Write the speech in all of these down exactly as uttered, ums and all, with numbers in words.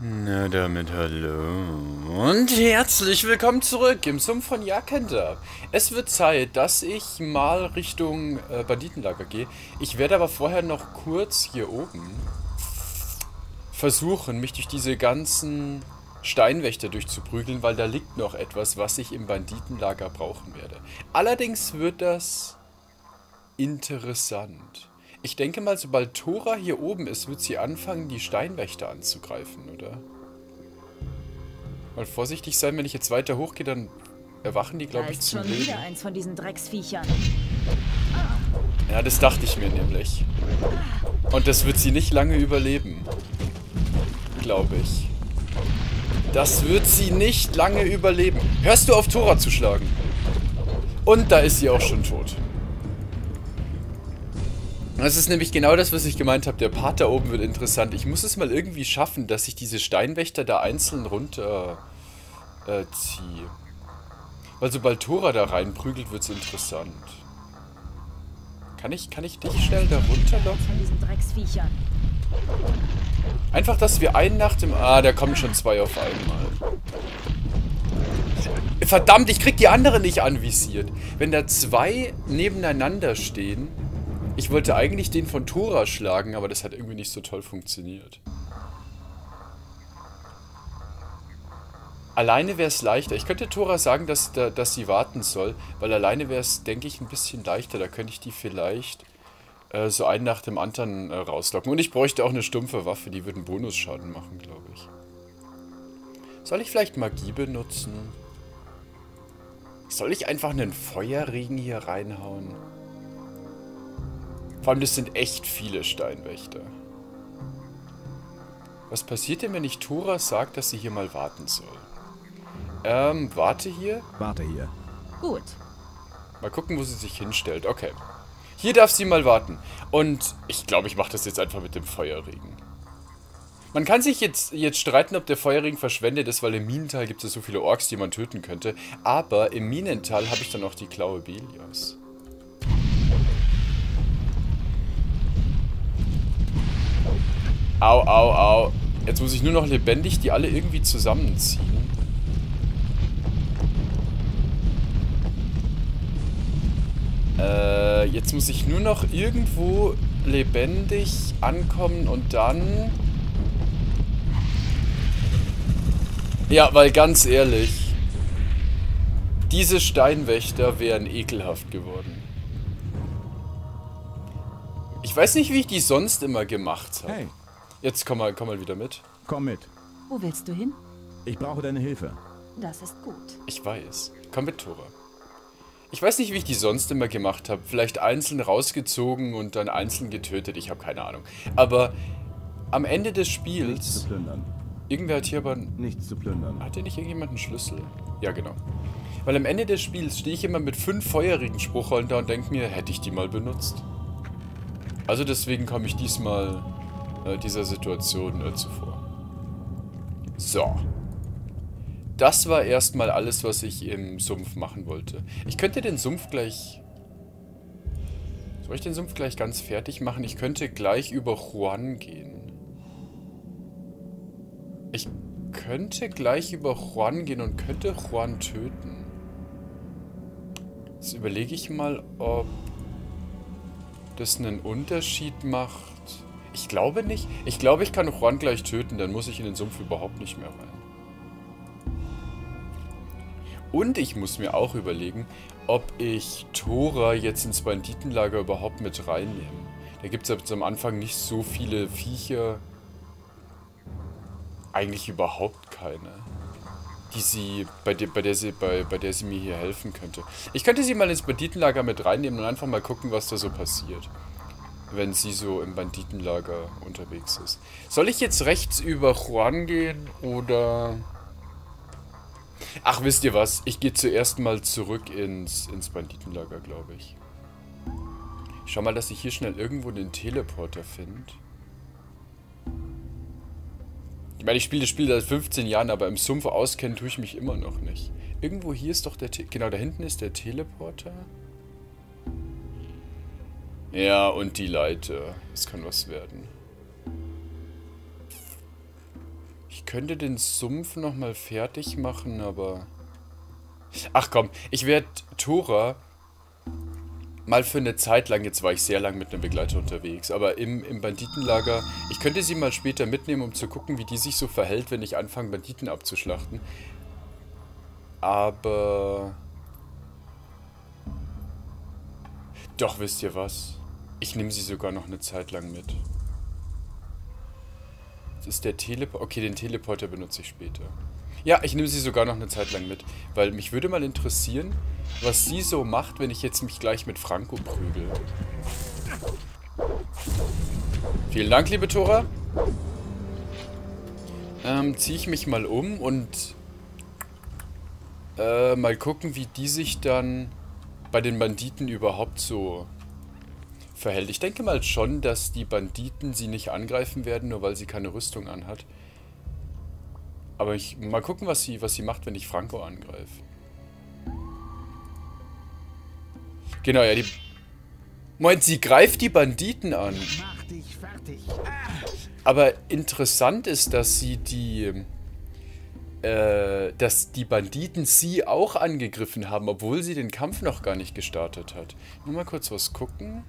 Na damit hallo und herzlich willkommen zurück im Sumpf von Jagdhunter. Es wird Zeit, dass ich mal Richtung äh, Banditenlager gehe. Ich werde aber vorher noch kurz hier oben versuchen, mich durch diese ganzen Steinwächter durchzuprügeln, weil da liegt noch etwas, was ich im Banditenlager brauchen werde. Allerdings wird das interessant. Ich denke mal, sobald Thora hier oben ist, wird sie anfangen, die Steinwächter anzugreifen, oder? Mal vorsichtig sein, wenn ich jetzt weiter hochgehe, dann erwachen die, glaube ich, zum Leben. Da ist schon wieder eins von diesen Drecksviechern. Ja, das dachte ich mir nämlich. Und das wird sie nicht lange überleben. Glaube ich. Das wird sie nicht lange überleben. Hörst du auf, Thora zu schlagen? Und da ist sie auch schon tot. Das ist nämlich genau das, was ich gemeint habe. Der Part da oben wird interessant. Ich muss es mal irgendwie schaffen, dass ich diese Steinwächter da einzeln runter äh, ziehe. Weil sobald Thora da reinprügelt, wird es interessant. Kann ich, kann ich dich schnell da runterlocken? Von diesen Drecksviechern. Einfach, dass wir einen nach dem... Ah, da kommen schon zwei auf einmal. Verdammt, ich krieg die andere nicht anvisiert. Wenn da zwei nebeneinander stehen... Ich wollte eigentlich den von Thora schlagen, aber das hat irgendwie nicht so toll funktioniert. Alleine wäre es leichter. Ich könnte Thora sagen, dass, dass sie warten soll, weil alleine wäre es, denke ich, ein bisschen leichter. Da könnte ich die vielleicht äh, so einen nach dem anderen äh, rauslocken. Und ich bräuchte auch eine stumpfe Waffe, die würde einen Bonusschaden machen, glaube ich. Soll ich vielleicht Magie benutzen? Soll ich einfach einen Feuerregen hier reinhauen? Vor allem, das sind echt viele Steinwächter. Was passiert denn, wenn ich Thora sage, dass sie hier mal warten soll? Ähm, warte hier. Warte hier. Gut. Mal gucken, wo sie sich hinstellt. Okay. Hier darf sie mal warten. Und ich glaube, ich mache das jetzt einfach mit dem Feuerregen. Man kann sich jetzt, jetzt streiten, ob der Feuerregen verschwendet ist, weil im Minental gibt es so viele Orks, die man töten könnte. Aber im Minental habe ich dann auch die Klaue Belias. Au, au, au. Jetzt muss ich nur noch lebendig die alle irgendwie zusammenziehen. Äh, jetzt muss ich nur noch irgendwo lebendig ankommen und dann... Ja, weil ganz ehrlich, diese Steinwächter wären ekelhaft geworden. Ich weiß nicht, wie ich die sonst immer gemacht habe. Hey. Jetzt komm mal, komm mal wieder mit. Komm mit. Wo willst du hin? Ich brauche deine Hilfe. Das ist gut. Ich weiß. Komm mit, Thora. Ich weiß nicht, wie ich die sonst immer gemacht habe. Vielleicht einzeln rausgezogen und dann einzeln getötet. Ich habe keine Ahnung. Aber am Ende des Nichts Spiels... zu plündern. Irgendwer hat hier aber... Nichts zu plündern. Hat hier nicht irgendjemand einen Schlüssel? Ja, genau. Weil am Ende des Spiels stehe ich immer mit fünf feurigen Spruchrollen da und denke mir, hätte ich die mal benutzt? Also deswegen komme ich diesmal äh, dieser Situation äh, zuvor. So. Das war erstmal alles, was ich im Sumpf machen wollte. Ich könnte den Sumpf gleich... Soll ich den Sumpf gleich ganz fertig machen? Ich könnte gleich über Juan gehen. Ich könnte gleich über Juan gehen und könnte Juan töten. Jetzt überlege ich mal, ob das einen Unterschied macht. Ich glaube nicht. Ich glaube, ich kann Juan gleich töten, dann muss ich in den Sumpf überhaupt nicht mehr rein. Und ich muss mir auch überlegen, ob ich Thora jetzt ins Banditenlager überhaupt mit reinnehme. Da gibt es jetzt am Anfang nicht so viele Viecher. Eigentlich überhaupt keine. Die sie, bei der, bei der sie, bei, bei der sie mir hier helfen könnte. Ich könnte sie mal ins Banditenlager mit reinnehmen und einfach mal gucken, was da so passiert. Wenn sie so im Banditenlager unterwegs ist. Soll ich jetzt rechts über Juan gehen oder... Ach, wisst ihr was? Ich gehe zuerst mal zurück ins, ins Banditenlager, glaube ich. Ich schau mal, dass ich hier schnell irgendwo den Teleporter finde. Ich meine, ich spiele das Spiel seit fünfzehn Jahren, aber im Sumpf auskennen tue ich mich immer noch nicht. Irgendwo hier ist doch der... Te genau, da hinten ist der Teleporter. Ja, und die Leiter. Das kann was werden. Ich Ich könnte den Sumpf nochmal fertig machen, aber... Ach komm, ich werde Tora mal für eine Zeit lang, jetzt war ich sehr lang mit einem Begleiter unterwegs, aber im, im Banditenlager, ich könnte sie mal später mitnehmen, um zu gucken, wie die sich so verhält, wenn ich anfange, Banditen abzuschlachten. Aber... Doch, wisst ihr was? Ich nehme sie sogar noch eine Zeit lang mit. Das ist der Teleporter. Okay, den Teleporter benutze ich später. Ja, ich nehme sie sogar noch eine Zeit lang mit. Weil mich würde mal interessieren, was sie so macht, wenn ich jetzt mich gleich mit Franco prügel. Vielen Dank, liebe Tora. Ähm, ziehe ich mich mal um und äh, mal gucken, wie die sich dann bei den Banditen überhaupt so verhält. Ich denke mal schon, dass die Banditen sie nicht angreifen werden, nur weil sie keine Rüstung anhat. Aber ich mal gucken, was sie, was sie macht, wenn ich Franco angreife. Genau, ja, die... Moment, sie greift die Banditen an. Mach dich fertig. Aber interessant ist, dass sie die... Äh, dass die Banditen sie auch angegriffen haben, obwohl sie den Kampf noch gar nicht gestartet hat. Nur mal kurz was gucken.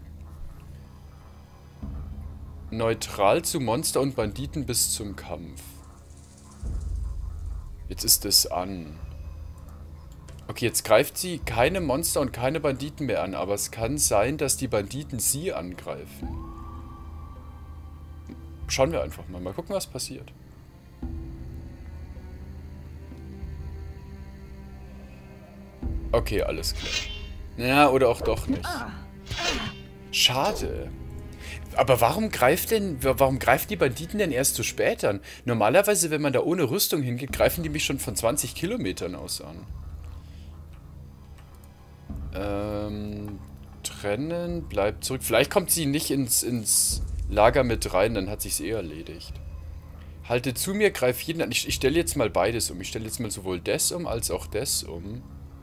Neutral zu Monster und Banditen bis zum Kampf. Jetzt ist es an. Okay, jetzt greift sie keine Monster und keine Banditen mehr an, aber es kann sein, dass die Banditen sie angreifen. Schauen wir einfach mal. Mal gucken, was passiert. Okay, alles klar. Ja, oder auch doch nicht. Schade. Aber warum greift denn, warum greifen die Banditen denn erst so spät an? Normalerweise, wenn man da ohne Rüstung hingeht, greifen die mich schon von zwanzig Kilometern aus an. Ähm, trennen, bleibt zurück. Vielleicht kommt sie nicht ins, ins Lager mit rein, dann hat sich's eh erledigt. Halte zu mir, greif jeden an. Ich, ich stelle jetzt mal beides um. Ich stelle jetzt mal sowohl das um, als auch das um.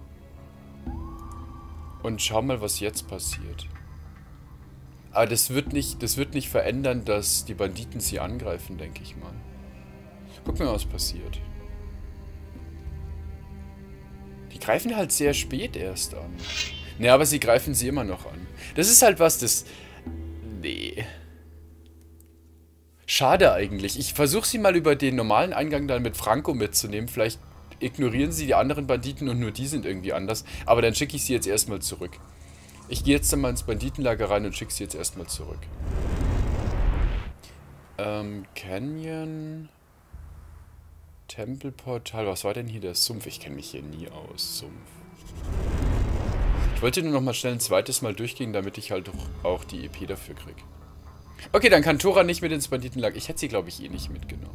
Und schau mal, was jetzt passiert. Aber das wird nicht, das wird nicht verändern, dass die Banditen sie angreifen, denke ich mal. Gucken wir mal, was passiert. Die greifen halt sehr spät erst an. Ne, aber sie greifen sie immer noch an. Das ist halt was, das... Nee. Schade eigentlich. Ich versuche sie mal über den normalen Eingang dann mit Franco mitzunehmen. Vielleicht ignorieren sie die anderen Banditen und nur die sind irgendwie anders. Aber dann schicke ich sie jetzt erstmal zurück. Ich gehe jetzt dann mal ins Banditenlager rein und schicke sie jetzt erstmal zurück. Ähm, Canyon... Tempelportal, was war denn hier der Sumpf? Ich kenne mich hier nie aus, Sumpf. Ich wollte nur noch mal schnell ein zweites Mal durchgehen, damit ich halt auch, auch die E P dafür kriege. Okay, dann kann Tora nicht mit ins Banditenlager. Ich hätte sie, glaube ich, eh nicht mitgenommen.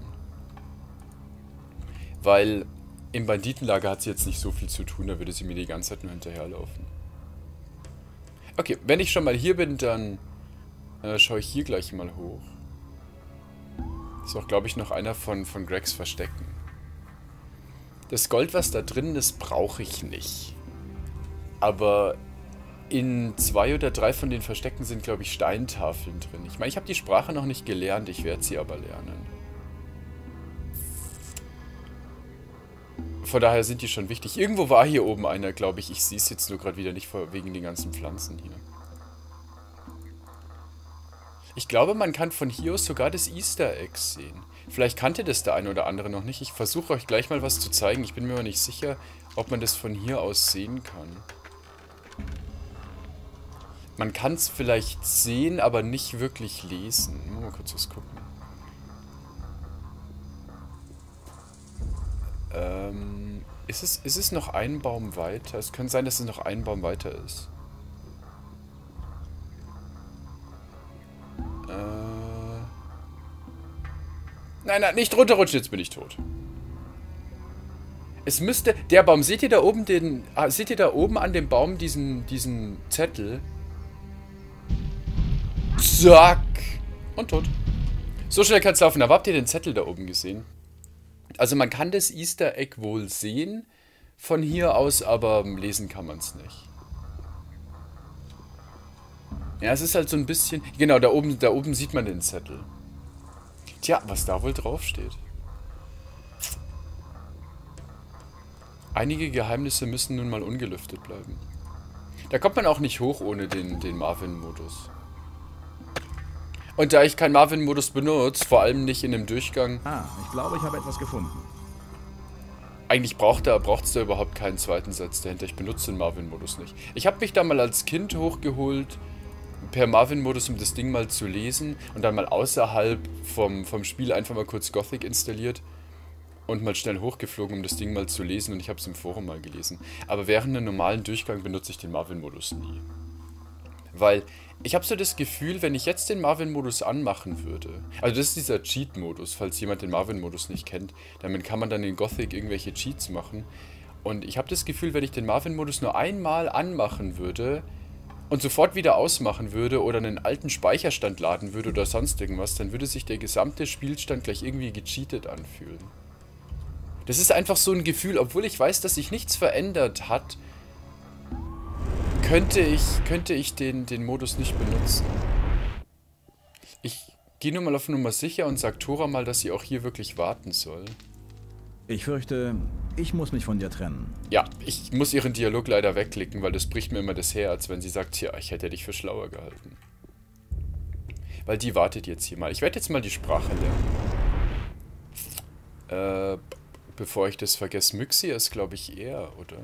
Weil im Banditenlager hat sie jetzt nicht so viel zu tun, da würde sie mir die ganze Zeit nur hinterherlaufen. Okay, wenn ich schon mal hier bin, dann äh, schaue ich hier gleich mal hoch. Ist auch, glaube ich, noch einer von, von Gregs Verstecken. Das Gold, was da drin ist, brauche ich nicht. Aber in zwei oder drei von den Verstecken sind, glaube ich, Steintafeln drin. Ich meine, ich habe die Sprache noch nicht gelernt, ich werde sie aber lernen. Von daher sind die schon wichtig. Irgendwo war hier oben einer, glaube ich. Ich sehe es jetzt nur gerade wieder nicht vor, wegen den ganzen Pflanzen hier. Ich glaube, man kann von hier aus sogar das Easter Egg sehen. Vielleicht kannte das der eine oder andere noch nicht. Ich versuche euch gleich mal was zu zeigen. Ich bin mir aber nicht sicher, ob man das von hier aus sehen kann. Man kann es vielleicht sehen, aber nicht wirklich lesen. Mal kurz was gucken. Ähm, ist es, ist es noch ein Baum weiter? Es könnte sein, dass es noch ein Baum weiter ist. Nein, nein, nicht runterrutschen, jetzt bin ich tot. Es müsste... Der Baum, seht ihr da oben den... Ah, seht ihr da oben an dem Baum diesen, diesen Zettel? Zack! Und tot. So schnell kann es laufen. Aber habt ihr den Zettel da oben gesehen? Also man kann das Easter Egg wohl sehen von hier aus, aber lesen kann man es nicht. Ja, es ist halt so ein bisschen... Genau, da oben, da oben sieht man den Zettel. Tja, was da wohl draufsteht. Einige Geheimnisse müssen nun mal ungelüftet bleiben. Da kommt man auch nicht hoch ohne den, den Marvin-Modus. Und da ich keinen Marvin-Modus benutze, vor allem nicht in einem Durchgang... Ah, ich glaube, ich habe etwas gefunden. Eigentlich braucht es da, da überhaupt keinen zweiten Satz dahinter. Ich benutze den Marvin-Modus nicht. Ich habe mich da mal als Kind hochgeholt, per Marvin-Modus, um das Ding mal zu lesen. Und dann mal außerhalb vom, vom Spiel einfach mal kurz Gothic installiert. Und mal schnell hochgeflogen, um das Ding mal zu lesen. Und ich habe es im Forum mal gelesen. Aber während einem normalen Durchgang benutze ich den Marvin-Modus nie. Weil ich habe so das Gefühl, wenn ich jetzt den Marvin-Modus anmachen würde, also das ist dieser Cheat-Modus, falls jemand den Marvin-Modus nicht kennt, damit kann man dann in Gothic irgendwelche Cheats machen. Und ich habe das Gefühl, wenn ich den Marvin-Modus nur einmal anmachen würde und sofort wieder ausmachen würde oder einen alten Speicherstand laden würde oder sonst irgendwas, dann würde sich der gesamte Spielstand gleich irgendwie gecheatet anfühlen. Das ist einfach so ein Gefühl, obwohl ich weiß, dass sich nichts verändert hat, Könnte ich, könnte ich den, den Modus nicht benutzen. Ich gehe nur mal auf Nummer sicher und sage Tora mal, dass sie auch hier wirklich warten soll. Ich fürchte, ich muss mich von dir trennen. Ja, ich muss ihren Dialog leider wegklicken, weil das bricht mir immer das Herz, wenn sie sagt, ja, ich hätte dich für schlauer gehalten. Weil die wartet jetzt hier mal. Ich werde jetzt mal die Sprache lernen. Äh, bevor ich das vergesse, Myxia ist, glaube ich, er, oder?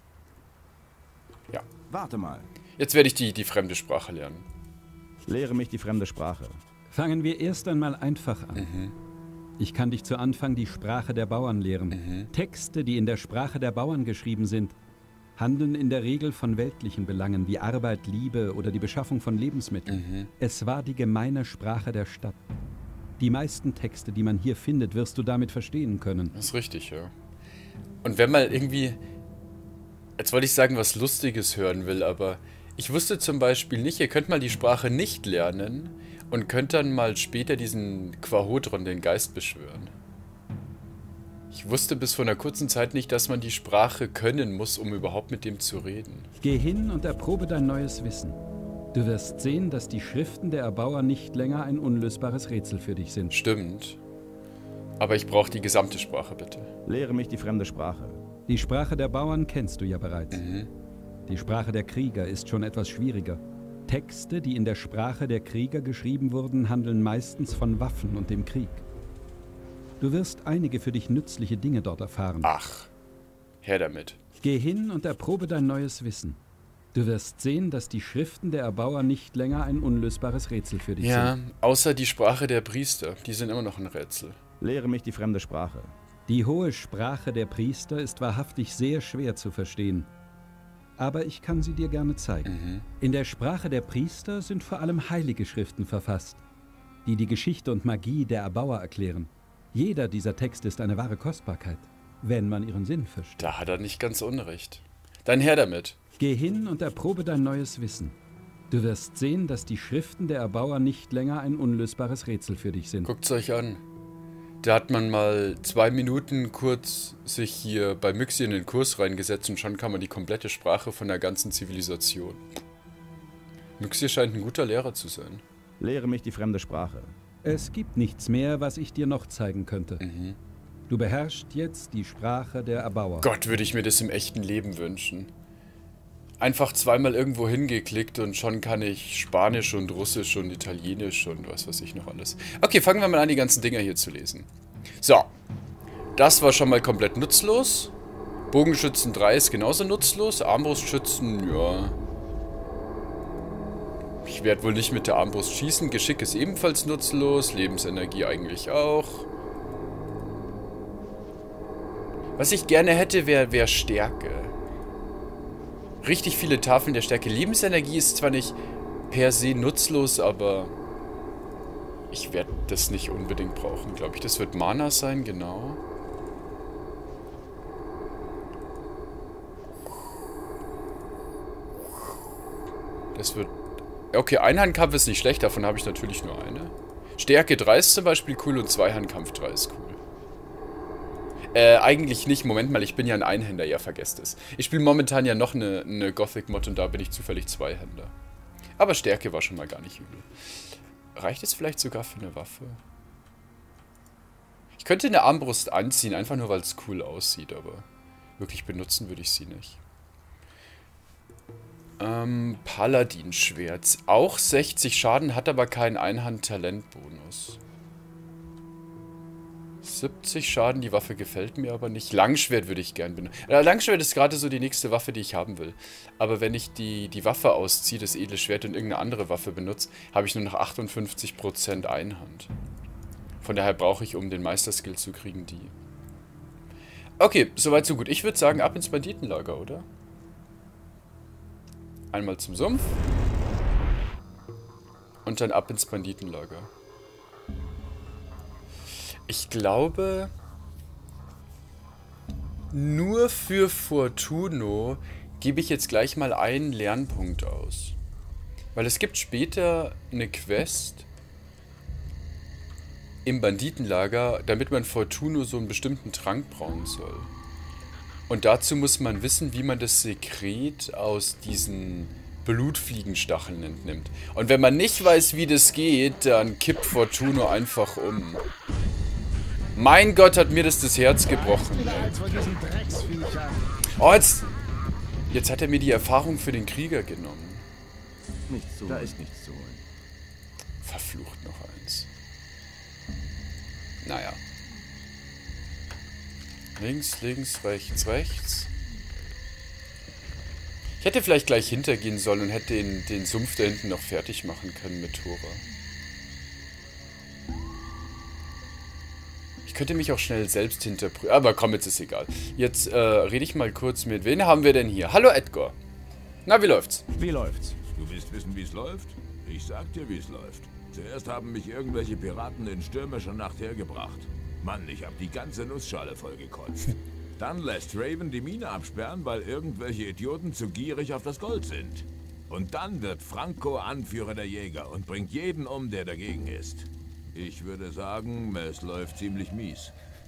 Ja. Warte mal. Jetzt werde ich die, die fremde Sprache lernen. Lehre mich die fremde Sprache. Fangen wir erst einmal einfach an. Mhm. Ich kann dich zu Anfang die Sprache der Bauern lehren. Mhm. Texte, die in der Sprache der Bauern geschrieben sind, handeln in der Regel von weltlichen Belangen wie Arbeit, Liebe oder die Beschaffung von Lebensmitteln. Mhm. Es war die gemeine Sprache der Stadt. Die meisten Texte, die man hier findet, wirst du damit verstehen können. Das ist richtig, ja. Und wenn man irgendwie... Jetzt wollte ich sagen, was Lustiges hören will, aber ich wusste zum Beispiel nicht, ihr könnt mal die Sprache nicht lernen und könnt dann mal später diesen Quahodron, den Geist, beschwören. Ich wusste bis vor einer kurzen Zeit nicht, dass man die Sprache können muss, um überhaupt mit dem zu reden. Geh hin und erprobe dein neues Wissen. Du wirst sehen, dass die Schriften der Erbauer nicht länger ein unlösbares Rätsel für dich sind. Stimmt. Aber ich brauche die gesamte Sprache, bitte. Lehre mich die fremde Sprache. Die Sprache der Bauern kennst du ja bereits. Mhm. Die Sprache der Krieger ist schon etwas schwieriger. Texte, die in der Sprache der Krieger geschrieben wurden, handeln meistens von Waffen und dem Krieg. Du wirst einige für dich nützliche Dinge dort erfahren. Ach, her damit. Geh hin und erprobe dein neues Wissen. Du wirst sehen, dass die Schriften der Erbauer nicht länger ein unlösbares Rätsel für dich Ja, sind. außer die Sprache der Priester. Die sind immer noch ein Rätsel. Lehre mich die fremde Sprache. Die hohe Sprache der Priester ist wahrhaftig sehr schwer zu verstehen. Aber ich kann sie dir gerne zeigen. Mhm. In der Sprache der Priester sind vor allem heilige Schriften verfasst, die die Geschichte und Magie der Erbauer erklären. Jeder dieser Texte ist eine wahre Kostbarkeit, wenn man ihren Sinn versteht. Da hat er nicht ganz unrecht. Dann her damit. Geh hin und erprobe dein neues Wissen. Du wirst sehen, dass die Schriften der Erbauer nicht länger ein unlösbares Rätsel für dich sind. Guckt's euch an. Da hat man mal zwei Minuten kurz sich hier bei Myxia in den Kurs reingesetzt und schon kann man die komplette Sprache von der ganzen Zivilisation. Myxia scheint ein guter Lehrer zu sein. Lehre mich die fremde Sprache. Es gibt nichts mehr, was ich dir noch zeigen könnte. Mhm. Du beherrschst jetzt die Sprache der Erbauer. Gott, würde ich mir das im echten Leben wünschen. Einfach zweimal irgendwo hingeklickt und schon kann ich Spanisch und Russisch und Italienisch und was weiß ich noch alles. Okay, fangen wir mal an, die ganzen Dinger hier zu lesen. So, das war schon mal komplett nutzlos. Bogenschützen drei ist genauso nutzlos. Armbrustschützen, ja. Ich werde wohl nicht mit der Armbrust schießen. Geschick ist ebenfalls nutzlos. Lebensenergie eigentlich auch. Was ich gerne hätte, wäre wär Stärke. Richtig viele Tafeln der Stärke. Lebensenergie ist zwar nicht per se nutzlos, aber ich werde das nicht unbedingt brauchen, glaube ich. Das wird Mana sein, genau. Das wird... Okay, Einhandkampf ist nicht schlecht, davon habe ich natürlich nur eine. Stärke drei ist zum Beispiel cool und Zweihandkampf drei ist cool. Äh, eigentlich nicht. Moment mal, ich bin ja ein Einhänder. Ja, vergesst es. Ich spiele momentan ja noch eine, eine Gothic-Mod und da bin ich zufällig Zweihänder. Aber Stärke war schon mal gar nicht übel. Reicht es vielleicht sogar für eine Waffe? Ich könnte eine Armbrust anziehen, einfach nur weil es cool aussieht, aber wirklich benutzen würde ich sie nicht. Ähm, Paladin-Schwert. Auch sechzig Schaden, hat aber keinen Einhand-Talent-Bonus. siebzig Schaden, die Waffe gefällt mir aber nicht. Langschwert würde ich gern benutzen. Äh, Langschwert ist gerade so die nächste Waffe, die ich haben will. Aber wenn ich die, die Waffe ausziehe, das edle Schwert, und irgendeine andere Waffe benutze, habe ich nur noch achtundfünfzig Prozent Einhand. Von daher brauche ich, um den Meisterskill zu kriegen, die. Okay, soweit so gut. Ich würde sagen, ab ins Banditenlager, oder? Einmal zum Sumpf. Und dann ab ins Banditenlager. Ich glaube, nur für Fortuno gebe ich jetzt gleich mal einen Lernpunkt aus. Weil es gibt später eine Quest im Banditenlager, damit man Fortuno so einen bestimmten Trank brauen soll. Und dazu muss man wissen, wie man das Sekret aus diesen Blutfliegenstacheln entnimmt. Und wenn man nicht weiß, wie das geht, dann kippt Fortuno einfach um. Mein Gott, hat mir das das Herz gebrochen. Oh, jetzt, jetzt hat er mir die Erfahrung für den Krieger genommen. Nichts zu holen. Da ist nichts zu holen. Verflucht noch eins. Naja. Links, links, rechts, rechts. Ich hätte vielleicht gleich hintergehen sollen und hätte den, den Sumpf da hinten noch fertig machen können mit Tora. Ich könnte mich auch schnell selbst hinterprüfen. Aber komm, jetzt ist egal. Jetzt äh, rede ich mal kurz mit. Wen haben wir denn hier? Hallo Edgar. Na, wie läuft's? Wie läuft's? Du willst wissen, wie es läuft? Ich sag dir, wie es läuft. Zuerst haben mich irgendwelche Piraten in stürmischer Nacht hergebracht. Mann, ich hab die ganze Nussschale vollgekotzt. Dann lässt Raven die Mine absperren, weil irgendwelche Idioten zu gierig auf das Gold sind. Und dann wird Franco Anführer der Jäger und bringt jeden um, der dagegen ist. Ich würde sagen, es läuft ziemlich mies.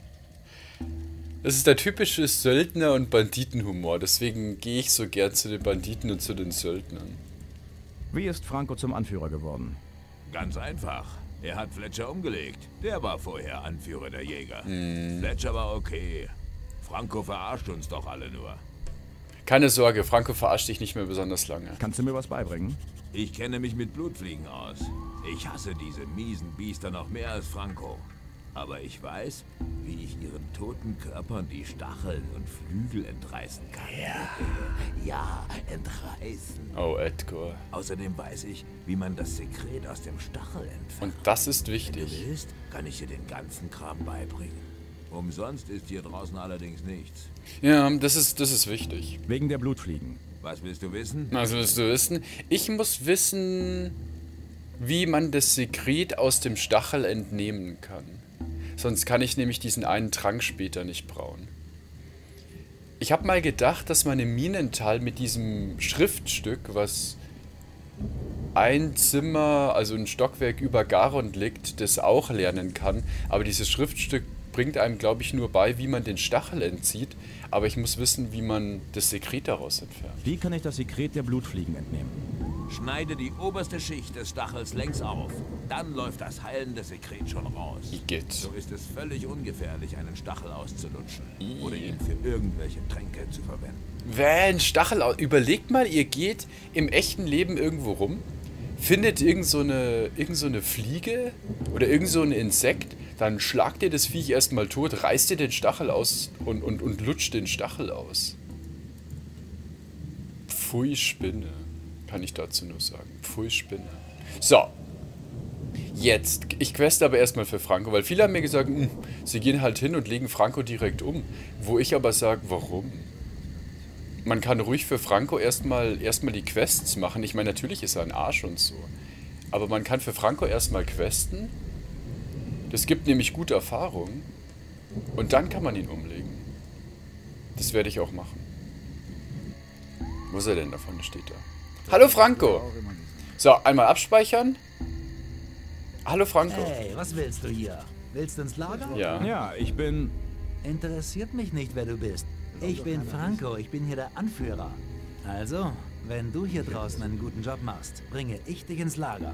Das ist der typische Söldner- und Banditenhumor. Deswegen gehe ich so gern zu den Banditen und zu den Söldnern. Wie ist Franco zum Anführer geworden? Ganz einfach. Er hat Fletcher umgelegt. Der war vorher Anführer der Jäger. Hm. Fletcher war okay. Franco verarscht uns doch alle nur. Keine Sorge, Franco verarscht dich nicht mehr besonders lange. Kannst du mir was beibringen? Ich kenne mich mit Blutfliegen aus. Ich hasse diese miesen Biester noch mehr als Franco. Aber ich weiß, wie ich ihren toten Körpern die Stacheln und Flügel entreißen kann. Ja, ja, entreißen. Oh, Edgar. Außerdem weiß ich, wie man das Sekret aus dem Stachel entfernt. Und das ist Wenn wichtig. du willst, kann ich dir den ganzen Kram beibringen. Umsonst ist hier draußen allerdings nichts. Ja, das ist, das ist wichtig. Wegen der Blutfliegen. Was willst du wissen? Also willst du wissen? Ich muss wissen, wie man das Sekret aus dem Stachel entnehmen kann. Sonst kann ich nämlich diesen einen Trank später nicht brauen. Ich habe mal gedacht, dass man im Minental mit diesem Schriftstück, was ein Zimmer, also ein Stockwerk über Garond liegt, das auch lernen kann. Aber dieses Schriftstück bringt einem, glaube ich, nur bei, wie man den Stachel entzieht. Aber ich muss wissen, wie man das Sekret daraus entfernt. Wie kann ich das Sekret der Blutfliegen entnehmen? Schneide die oberste Schicht des Stachels längs auf. Dann läuft das heilende Sekret schon raus. Igitt. So ist es völlig ungefährlich, einen Stachel auszulutschen. I. Oder ihn für irgendwelche Tränke zu verwenden. Wenn Stachel aus. Überlegt mal, ihr geht im echten Leben irgendwo rum, findet irgend so eine, irgend so eine Fliege oder irgend so ein Insekt, dann schlagt ihr das Viech erstmal tot, reißt ihr den Stachel aus und, und, und lutscht den Stachel aus. Pfui Spinne, kann ich dazu nur sagen. Pfui Spinne. So. Jetzt. Ich queste aber erstmal für Franco, weil viele haben mir gesagt, mh, sie gehen halt hin und legen Franco direkt um. Wo ich aber sage, warum? Man kann ruhig für Franco erstmal erstmal die Quests machen. Ich meine, natürlich ist er ein Arsch und so. Aber man kann für Franco erstmal questen. Das gibt nämlich gute Erfahrung. Und dann kann man ihn umlegen. Das werde ich auch machen. Wo ist er denn? Da vorne steht er. Hallo Franco! So, einmal abspeichern. Hallo Franco. Hey, was willst du hier? Willst du ins Lager? Ja. Ja, ich bin... Interessiert mich nicht, wer du bist. Ich bin Franco, ich bin hier der Anführer. Also, wenn du hier draußen einen guten Job machst, bringe ich dich ins Lager.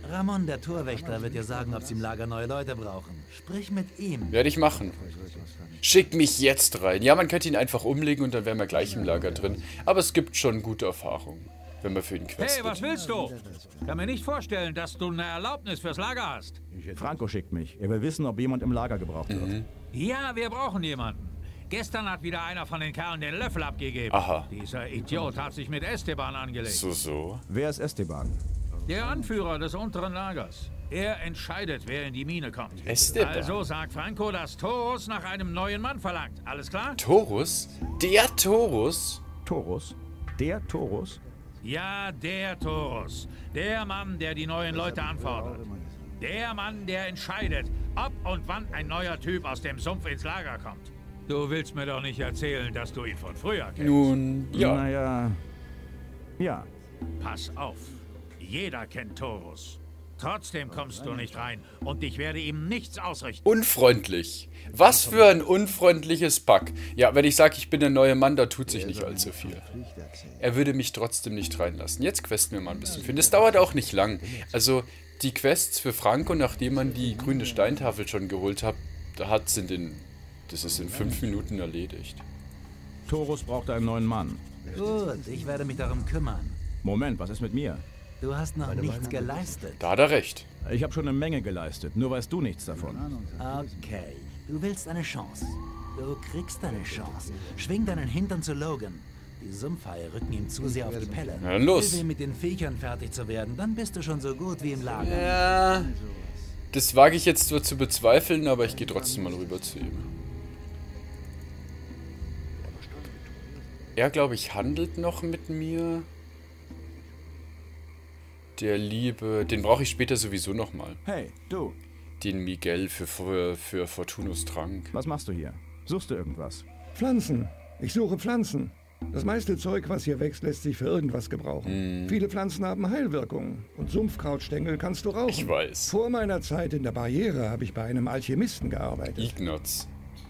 Ramon, der Torwächter, wird dir sagen, ob sie im Lager neue Leute brauchen. Sprich mit ihm. Werde ich machen. Schick mich jetzt rein. Ja, man könnte ihn einfach umlegen und dann wären wir gleich im Lager drin. Aber es gibt schon gute Erfahrungen, wenn man für ihn questet. Hey, was willst du? Kann mir nicht vorstellen, dass du eine Erlaubnis fürs Lager hast. Franco schickt mich. Er will wissen, ob jemand im Lager gebraucht wird. Mhm. Ja, wir brauchen jemanden. Gestern hat wieder einer von den Kerlen den Löffel abgegeben. Aha. Dieser Idiot hat sich mit Esteban angelegt. So, so. Wer ist Esteban? Der Anführer des unteren Lagers. Er entscheidet, wer in die Mine kommt. Esteban. Also sagt Franco, dass Taurus nach einem neuen Mann verlangt. Alles klar? Taurus? Der Taurus? Taurus? Der Taurus? Ja, der Taurus. Der Mann, der die neuen Leute anfordert. Der Mann, der entscheidet, ob und wann ein neuer Typ aus dem Sumpf ins Lager kommt. Du willst mir doch nicht erzählen, dass du ihn von früher kennst. Nun, ja. Naja. Ja. Pass auf. Jeder kennt Taurus. Trotzdem kommst du nicht rein und ich werde ihm nichts ausrichten. Unfreundlich. Was für ein unfreundliches Pack. Ja, wenn ich sage, ich bin der neue Mann, da tut sich nicht allzu viel. Er würde mich trotzdem nicht reinlassen. Jetzt questen wir mal ein bisschen für ihn. Das dauert auch nicht lang. Also, die Quests für Franco, nachdem man die grüne Steintafel schon geholt hat, hat sind in, das ist in fünf Minuten erledigt. Taurus braucht einen neuen Mann. Gut, ich werde mich darum kümmern. Moment, was ist mit mir? Du hast noch nichts geleistet. Da hat er recht. Ich habe schon eine Menge geleistet, nur weißt du nichts davon. Okay, du willst eine Chance. Du kriegst eine Chance. Schwing deinen Hintern zu Logan. Die Sumpfhaie rücken ihm zu sehr auf die Pelle. Na dann los. Hilf ihm mit den Viechern fertig zu werden, dann bist du schon so gut wie im Lager. Ja, das wage ich jetzt zwar zu bezweifeln, aber ich gehe trotzdem mal rüber zu ihm. Er, glaube ich, handelt noch mit mir. Der Liebe, den brauche ich später sowieso nochmal. Hey, du. Den Miguel für, für, für Fortunos Trank. Was machst du hier? Suchst du irgendwas? Pflanzen. Ich suche Pflanzen. Das meiste Zeug, was hier wächst, lässt sich für irgendwas gebrauchen. Mm. Viele Pflanzen haben Heilwirkungen. Und Sumpfkrautstängel kannst du rauchen. Ich weiß. Vor meiner Zeit in der Barriere habe ich bei einem Alchemisten gearbeitet. Ignaz.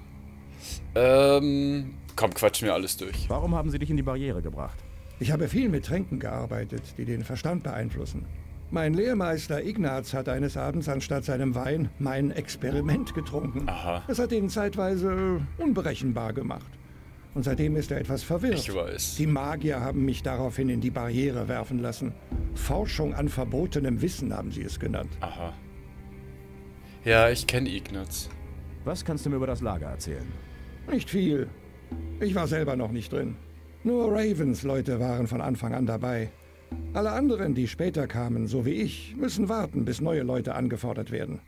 Ähm, komm, quatsch mir alles durch. Warum haben sie dich in die Barriere gebracht? Ich habe viel mit Tränken gearbeitet, die den Verstand beeinflussen. Mein Lehrmeister Ignaz hat eines Abends anstatt seinem Wein mein Experiment getrunken. Aha. Das hat ihn zeitweise unberechenbar gemacht. Und seitdem ist er etwas verwirrt. Ich weiß. Die Magier haben mich daraufhin in die Barriere werfen lassen. Forschung an verbotenem Wissen haben sie es genannt. Aha. Ja, ich kenne Ignaz. Was kannst du mir über das Lager erzählen? Nicht viel. Ich war selber noch nicht drin. Nur Ravens Leute waren von Anfang an dabei. Alle anderen, die später kamen, so wie ich, müssen warten, bis neue Leute angefordert werden.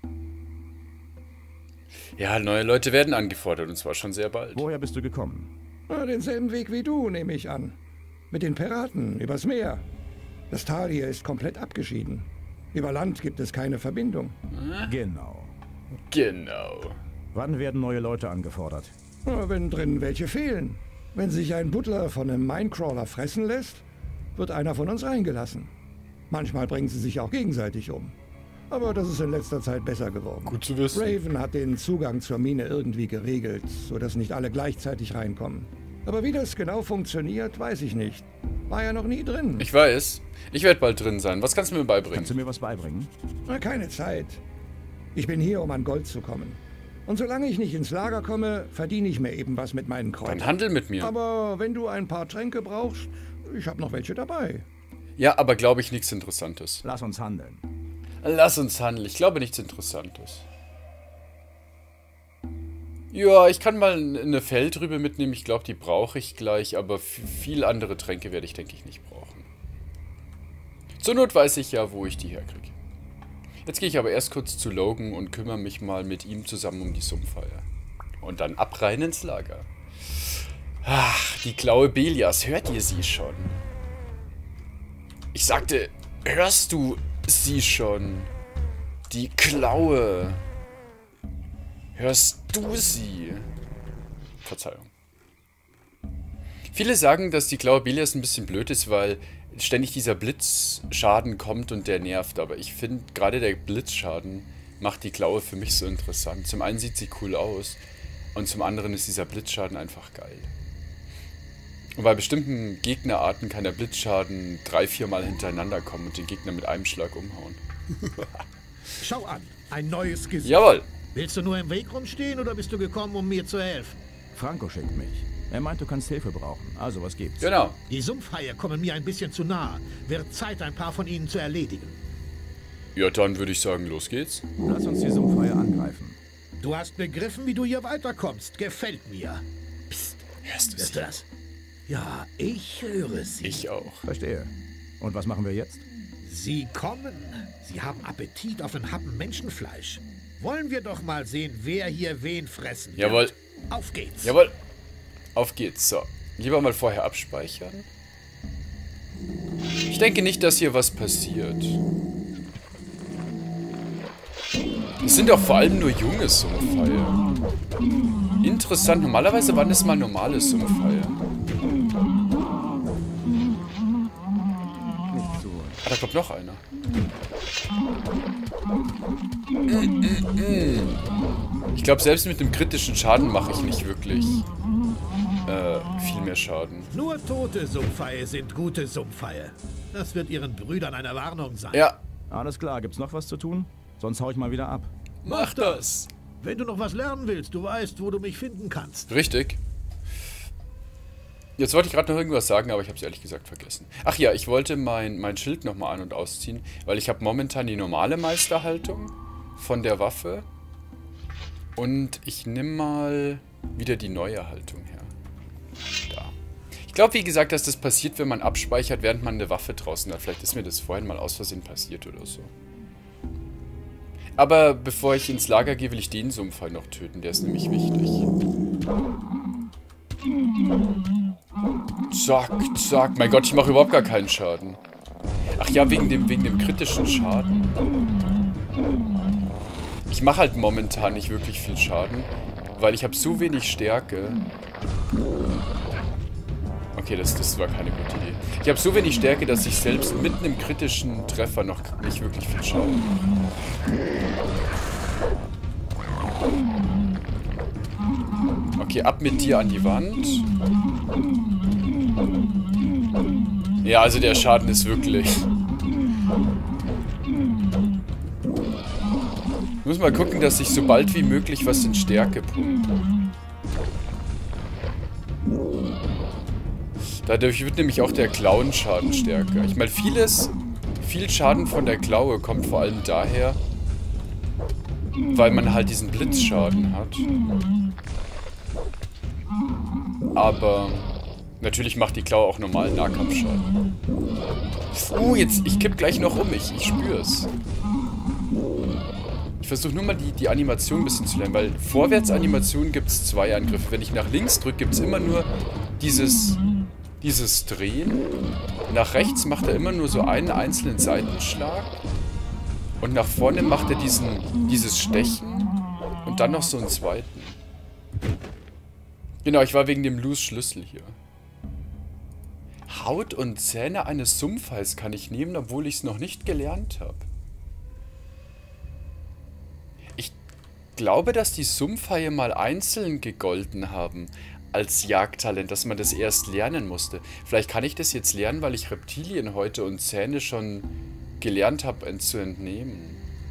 Ja, neue Leute werden angefordert, und zwar schon sehr bald. Woher bist du gekommen? Na, denselben Weg wie du, nehme ich an. Mit den Piraten, übers Meer. Das Tal hier ist komplett abgeschieden. Über Land gibt es keine Verbindung. Hm? Genau. Genau. Wann werden neue Leute angefordert? Na, wenn drin welche fehlen. Wenn sich ein Butler von einem Minecrawler fressen lässt, wird einer von uns reingelassen. Manchmal bringen sie sich auch gegenseitig um. Aber das ist in letzter Zeit besser geworden. Gut zu wissen. Raven hat den Zugang zur Mine irgendwie geregelt, sodass nicht alle gleichzeitig reinkommen. Aber wie das genau funktioniert, weiß ich nicht. War ja noch nie drin. Ich weiß. Ich werde bald drin sein. Was kannst du mir beibringen? Kannst du mir was beibringen? Na, keine Zeit. Ich bin hier, um an Gold zu kommen. Und solange ich nicht ins Lager komme, verdiene ich mir eben was mit meinen Kräutern. Dann handel mit mir. Aber wenn du ein paar Tränke brauchst, ich habe noch welche dabei. Ja, aber glaube ich nichts Interessantes. Lass uns handeln. Lass uns handeln. Ich glaube nichts Interessantes. Ja, ich kann mal eine Feldrübe mitnehmen. Ich glaube, die brauche ich gleich. Aber viel andere Tränke werde ich, denke ich, nicht brauchen. Zur Not weiß ich ja, wo ich die herkriege. Jetzt gehe ich aber erst kurz zu Logan und kümmere mich mal mit ihm zusammen um die Sumpfhaie. Und dann ab rein ins Lager. Ach, die Klaue Belias. Hört ihr sie schon? Ich sagte, hörst du sie schon? Die Klaue. Hörst du sie? Verzeihung. Viele sagen, dass die Klaue Belias ein bisschen blöd ist, weil ständig dieser Blitzschaden kommt und der nervt. Aber ich finde, gerade der Blitzschaden macht die Klaue für mich so interessant. Zum einen sieht sie cool aus und zum anderen ist dieser Blitzschaden einfach geil. Und bei bestimmten Gegnerarten kann der Blitzschaden drei, vier Mal hintereinander kommen und den Gegner mit einem Schlag umhauen. Schau an, ein neues Gesicht. Jawohl. Willst du nur im Weg rumstehen oder bist du gekommen, um mir zu helfen? Franco schickt mich. Er meint, du kannst Hilfe brauchen. Also, was gibt's? Genau. Die Sumpfhaie kommen mir ein bisschen zu nah. Wird Zeit, ein paar von ihnen zu erledigen. Ja, dann würde ich sagen, los geht's. Lass uns die Sumpfhaie angreifen. Du hast begriffen, wie du hier weiterkommst. Gefällt mir. Psst. Hörst du Hörst sie? du das? Ja, ich höre sie. Ich auch. Verstehe. Und was machen wir jetzt? Sie kommen. Sie haben Appetit auf ein Happen Menschenfleisch. Wollen wir doch mal sehen, wer hier wen fressen wird. Jawohl. Auf geht's. Jawohl. Auf geht's. So. Lieber mal vorher abspeichern. Ich denke nicht, dass hier was passiert. Es sind auch vor allem nur junge Sumpfhaie. Interessant. Normalerweise waren es mal normale Sumpfhaie. Ah, da kommt noch einer. Ich glaube, selbst mit dem kritischen Schaden mache ich nicht wirklich äh, viel mehr Schaden. Nur tote Sumpfhaie sind gute Sumpfhaie. Das wird ihren Brüdern eine Warnung sein. Ja. Alles klar, gibt's noch was zu tun? Sonst hau ich mal wieder ab. Mach das. Wenn du noch was lernen willst, du weißt, wo du mich finden kannst. Richtig. Jetzt wollte ich gerade noch irgendwas sagen, aber ich habe es ehrlich gesagt vergessen. Ach ja, ich wollte mein, mein Schild nochmal an- und ausziehen, weil ich habe momentan die normale Meisterhaltung von der Waffe. Und ich nehme mal wieder die neue Haltung her. Da. Ich glaube, wie gesagt, dass das passiert, wenn man abspeichert, während man eine Waffe draußen hat. Vielleicht ist mir das vorhin mal aus Versehen passiert oder so. Aber bevor ich ins Lager gehe, will ich den Sumpfhaie noch töten. Der ist nämlich wichtig. Zack, zack. Mein Gott, ich mache überhaupt gar keinen Schaden. Ach ja, wegen dem, wegen dem kritischen Schaden. Ich mache halt momentan nicht wirklich viel Schaden, weil ich habe so wenig Stärke. Okay, das, das war keine gute Idee. Ich habe so wenig Stärke, dass ich selbst mit einem kritischen Treffer noch nicht wirklich viel Schaden mache. Okay, ab mit dir an die Wand. Ja, also der Schaden ist wirklich... Ich muss mal gucken, dass ich so bald wie möglich was in Stärke pumpe. Dadurch wird nämlich auch der Klauenschaden stärker. Ich meine, vieles, viel Schaden von der Klaue kommt vor allem daher, weil man halt diesen Blitzschaden hat. Aber natürlich macht die Klaue auch normalen Nahkampfschaden. Oh, jetzt, ich kipp gleich noch um mich. Ich spür's. Ich versuche nur mal die, die Animation ein bisschen zu lernen, weil Vorwärtsanimation gibt es zwei Angriffe. Wenn ich nach links drücke, gibt es immer nur dieses, dieses Drehen. Nach rechts macht er immer nur so einen einzelnen Seitenschlag. Und nach vorne macht er diesen, dieses Stechen und dann noch so einen zweiten. Genau, ich war wegen dem Loose-Schlüssel hier. Haut und Zähne eines Sumpfhais kann ich nehmen, obwohl ich es noch nicht gelernt habe. Ich glaube, dass die Sumpfhaie mal einzeln gegolten haben als Jagdtalent, dass man das erst lernen musste. Vielleicht kann ich das jetzt lernen, weil ich Reptilienhäute und Zähne schon gelernt habe zu entnehmen.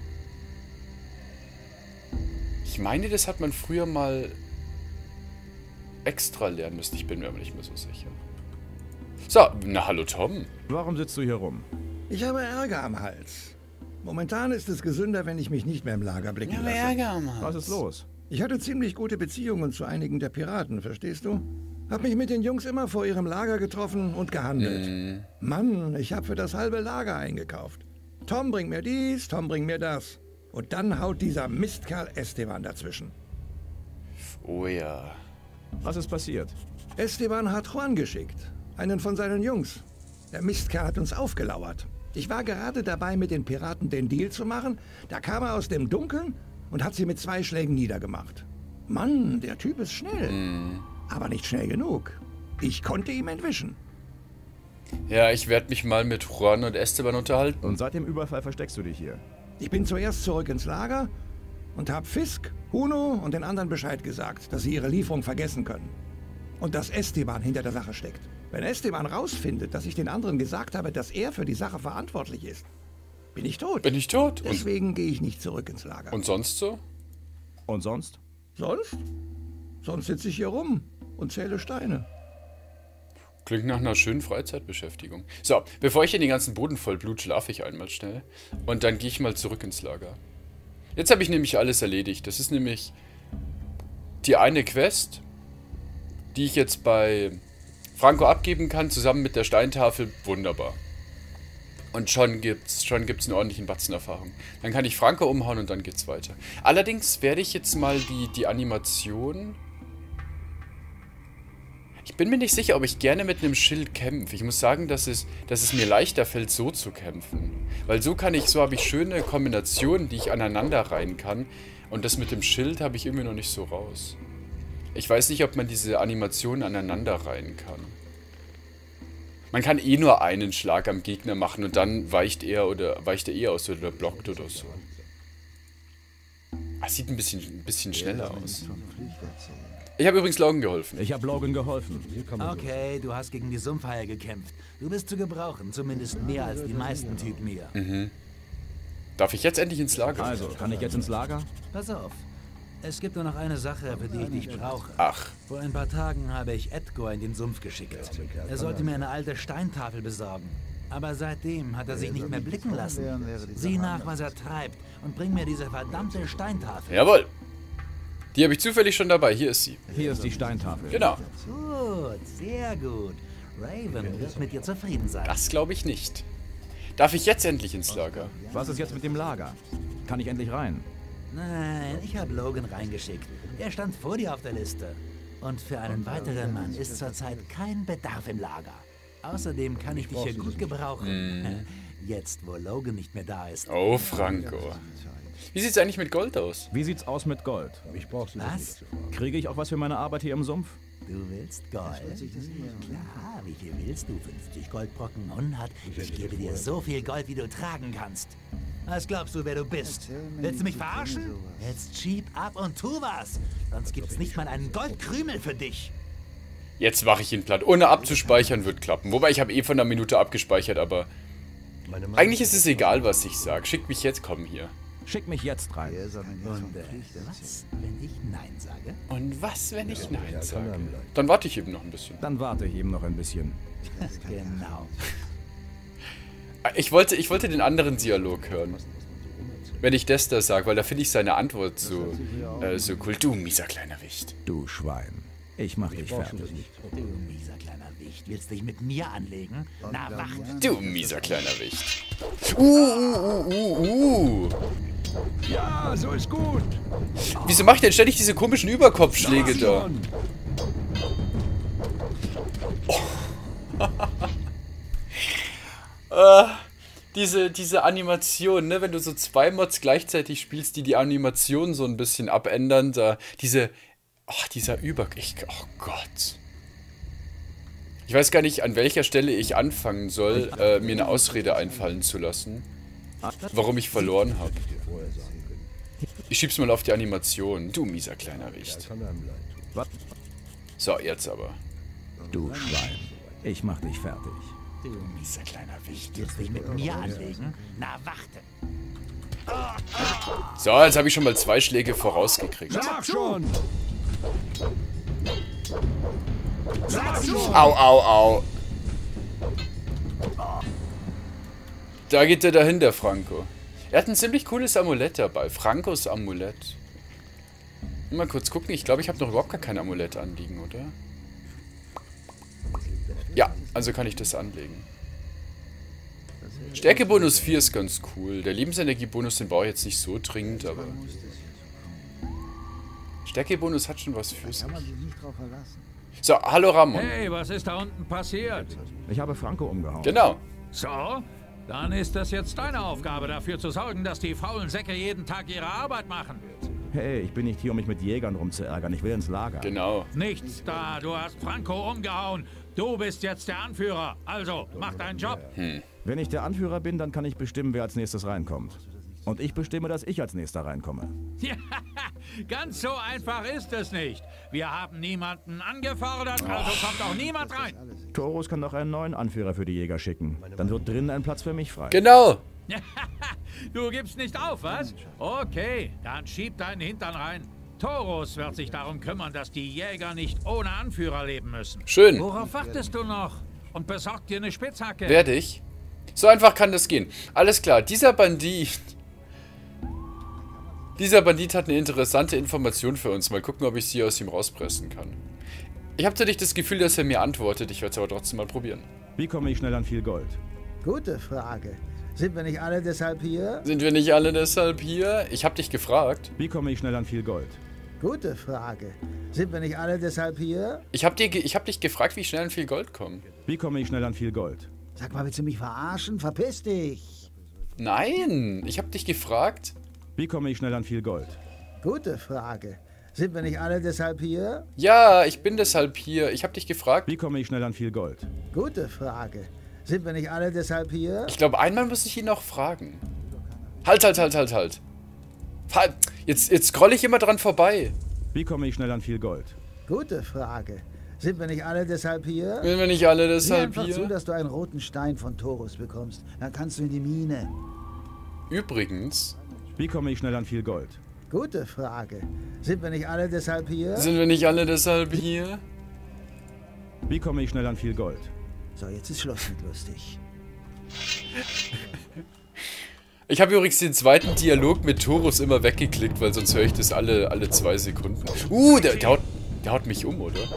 Ich meine, das hat man früher mal extra lernen müssen. Ich bin mir aber nicht mehr so sicher. So, na hallo Tom. Warum sitzt du hier rum? Ich habe Ärger am Hals. Momentan ist es gesünder, wenn ich mich nicht mehr im Lager blicken Ja, lasse. Ärger am Hals. Was ist los? Ich hatte ziemlich gute Beziehungen zu einigen der Piraten, verstehst du? Hab mich mit den Jungs immer vor ihrem Lager getroffen und gehandelt. Mm. Mann, ich hab für das halbe Lager eingekauft. Tom bringt mir dies, Tom bringt mir das. Und dann haut dieser Mistkerl Esteban dazwischen. Oh ja. Was ist passiert? Esteban hat Juan geschickt, einen von seinen Jungs. Der Mistkerl hat uns aufgelauert. Ich war gerade dabei, mit den Piraten den Deal zu machen. Da kam er aus dem Dunkeln und hat sie mit zwei Schlägen niedergemacht. Mann, der Typ ist schnell. Mm. Aber nicht schnell genug. Ich konnte ihm entwischen. Ja, ich werde mich mal mit Juan und Esteban unterhalten. Und seit dem Überfall versteckst du dich hier? Ich bin zuerst zurück ins Lager und habe Fisk, Huno und den anderen Bescheid gesagt, dass sie ihre Lieferung vergessen können. Und dass Esteban hinter der Sache steckt. Wenn Esteban rausfindet, dass ich den anderen gesagt habe, dass er für die Sache verantwortlich ist, bin ich tot. Bin ich tot? Und, Deswegen gehe ich nicht zurück ins Lager. und sonst so? Und sonst? Sonst? Sonst sitze ich hier rum und zähle Steine. Klingt nach einer schönen Freizeitbeschäftigung. So, bevor ich hier den ganzen Boden voll blut, schlafe ich einmal schnell. Und dann gehe ich mal zurück ins Lager. Jetzt habe ich nämlich alles erledigt. Das ist nämlich die eine Quest, die ich jetzt bei Franco abgeben kann, zusammen mit der Steintafel. Wunderbar. Und schon gibt's, schon gibt's einen ordentlichen Batzen Erfahrung. Dann kann ich Franco umhauen und dann geht's weiter. Allerdings werde ich jetzt mal die, die Animation... Ich bin mir nicht sicher, ob ich gerne mit einem Schild kämpfe. Ich muss sagen, dass es, dass es mir leichter fällt, so zu kämpfen. Weil so kann ich, so habe ich schöne Kombinationen, die ich aneinander reihen kann. Und das mit dem Schild habe ich irgendwie noch nicht so raus. Ich weiß nicht, ob man diese Animationen aneinander reihen kann. Man kann eh nur einen Schlag am Gegner machen und dann weicht er oder weicht er eher aus oder blockt oder so. Das sieht ein bisschen, ein bisschen schneller aus. Ich habe übrigens Logan geholfen. Ich habe Logan geholfen. Okay, du hast gegen die Sumpfhaie gekämpft. Du bist zu gebrauchen, zumindest mehr als die meisten Typen hier. Mhm. Darf ich jetzt endlich ins Lager? Also, kann ich jetzt ins Lager? Pass auf. Es gibt nur noch eine Sache, für die ich dich brauche. Ach. Vor ein paar Tagen habe ich Edgar in den Sumpf geschickt. Er sollte mir eine alte Steintafel besorgen. Aber seitdem hat er sich nicht mehr blicken lassen. Sieh nach, was er treibt und bring mir diese verdammte Steintafel. Jawohl. Die habe ich zufällig schon dabei. Hier ist sie. Hier ist die Steintafel. Genau. Gut, sehr gut. Raven wird mit dir zufrieden sein. Das glaube ich nicht. Darf ich jetzt endlich ins Lager? Was ist jetzt mit dem Lager? Kann ich endlich rein? Nein, ich habe Logan reingeschickt. Er stand vor dir auf der Liste. Und für einen weiteren Mann ist zurzeit kein Bedarf im Lager. Außerdem kann ich dich hier gut gebrauchen. Mm. Jetzt, wo Logan nicht mehr da ist. Oh, Franco. Wie sieht's eigentlich mit Gold aus? Wie sieht's aus mit Gold? Was? Kriege ich auch was für meine Arbeit hier im Sumpf? Du willst Gold? Klar, wie viel willst du? fünfzig Goldbrocken, hundert? Ich gebe dir so viel Gold, wie du tragen kannst. Was glaubst du, wer du bist? Willst du mich verarschen? Jetzt schieb ab und tu was. Sonst gibt's nicht mal einen Goldkrümel für dich. Jetzt mache ich ihn platt. Ohne abzuspeichern wird klappen. Wobei, ich habe eh von einer Minute abgespeichert, aber... Eigentlich ist es egal, was ich sage. Schick mich jetzt, komm hier. Schick mich jetzt rein. Und äh, was, wenn ich Nein sage? Und was, wenn ich Nein sage? Dann warte ich eben noch ein bisschen. Dann warte ich eben noch ein bisschen. Genau. Ich wollte, ich wollte den anderen Dialog hören. Wenn ich das da sage, weil da finde ich seine Antwort so, äh, so cool. Du mieser kleiner Wicht. Du Schwein. Ich mach dich fertig. Du mieser kleiner Wicht. Willst du dich mit mir anlegen? Na, wart. Du mieser kleiner Wicht. Uh, uh, uh, uh, uh. Ja, so ist gut. Wieso mache ich denn ständig diese komischen Überkopfschläge da? Oh. äh, diese, diese Animation, ne, wenn du so zwei Mods gleichzeitig spielst, die die Animation so ein bisschen abändern, da diese, ach, dieser Über... Ich, oh Gott. Ich weiß gar nicht, an welcher Stelle ich anfangen soll, äh, mir eine Ausrede einfallen zu lassen, warum ich verloren habe. Ich schieb's mal auf die Animation. Du mieser kleiner Wicht. So, jetzt aber. Du Schwein. Ich mach dich fertig. Du mieser kleiner Wicht. Willst du dich mit mir anlegen? Na, warte. So, jetzt habe ich schon mal zwei Schläge vorausgekriegt. Sag schon! Sag schon! Au, au, au. Da geht er dahin, der Franco. Er hat ein ziemlich cooles Amulett dabei. Francos Amulett. Mal kurz gucken. Ich glaube, ich habe noch überhaupt gar kein Amulett anliegen, oder? Ja, also kann ich das anlegen. Stärkebonus vier ist ganz cool. Der Lebensenergiebonus, den brauche ich jetzt nicht so dringend, aber... Stärkebonus hat schon was für sich. So, hallo Ramon. Hey, was ist da unten passiert? Ich habe Franco umgehauen. Genau. So? Dann ist das jetzt deine Aufgabe, dafür zu sorgen, dass die faulen Säcke jeden Tag ihre Arbeit machen. Hey, ich bin nicht hier, um mich mit Jägern rumzuärgern. Ich will ins Lager. Genau. Nichts da, du hast Franco umgehauen. Du bist jetzt der Anführer. Also, mach deinen Job. Hm. Wenn ich der Anführer bin, dann kann ich bestimmen, wer als nächstes reinkommt. Und ich bestimme, dass ich als nächster reinkomme. Ja, ganz so einfach ist es nicht. Wir haben niemanden angefordert, also kommt auch niemand rein. Taurus kann doch einen neuen Anführer für die Jäger schicken. Dann wird drinnen ein Platz für mich frei. Genau. Du gibst nicht auf, was? Okay, dann schieb deinen Hintern rein. Taurus wird sich darum kümmern, dass die Jäger nicht ohne Anführer leben müssen. Schön. Worauf wartest du noch? Und besorg dir eine Spitzhacke. Werde ich. So einfach kann das gehen. Alles klar, dieser Bandit... Dieser Bandit hat eine interessante Information für uns. Mal gucken, ob ich sie aus ihm rauspressen kann. Ich habe natürlich das Gefühl, dass er mir antwortet. Ich werde es aber trotzdem mal probieren. Wie komme ich schnell an viel Gold? Gute Frage. Sind wir nicht alle deshalb hier? Sind wir nicht alle deshalb hier? Ich habe dich gefragt. Wie komme ich schnell an viel Gold? Gute Frage. Sind wir nicht alle deshalb hier? Ich habe hab dich gefragt, wie ich schnell an viel Gold komme. Wie komme ich schnell an viel Gold? Sag mal, willst du mich verarschen? Verpiss dich. Nein, ich habe dich gefragt. Wie komme ich schnell an viel Gold? Gute Frage. Sind wir nicht alle deshalb hier? Ja, ich bin deshalb hier. Ich habe dich gefragt. Wie komme ich schnell an viel Gold? Gute Frage. Sind wir nicht alle deshalb hier? Ich glaube, einmal muss ich ihn noch fragen. Halt, halt, halt, halt, halt. Halt. Jetzt, jetzt scroll ich immer dran vorbei. Wie komme ich schnell an viel Gold? Gute Frage. Sind wir nicht alle deshalb hier? Sind wir nicht alle Sieh deshalb einfach hier? zu, dass du einen roten Stein von Taurus bekommst. Dann kannst du in die Mine. Übrigens... Wie komme ich schnell an viel Gold? Gute Frage. Sind wir nicht alle deshalb hier? Sind wir nicht alle deshalb hier? Wie komme ich schnell an viel Gold? So, jetzt ist Schluss mit lustig. Ich habe übrigens den zweiten Dialog mit Taurus immer weggeklickt, weil sonst höre ich das alle, alle zwei Sekunden. Uh, der, der, haut, der haut mich um, oder?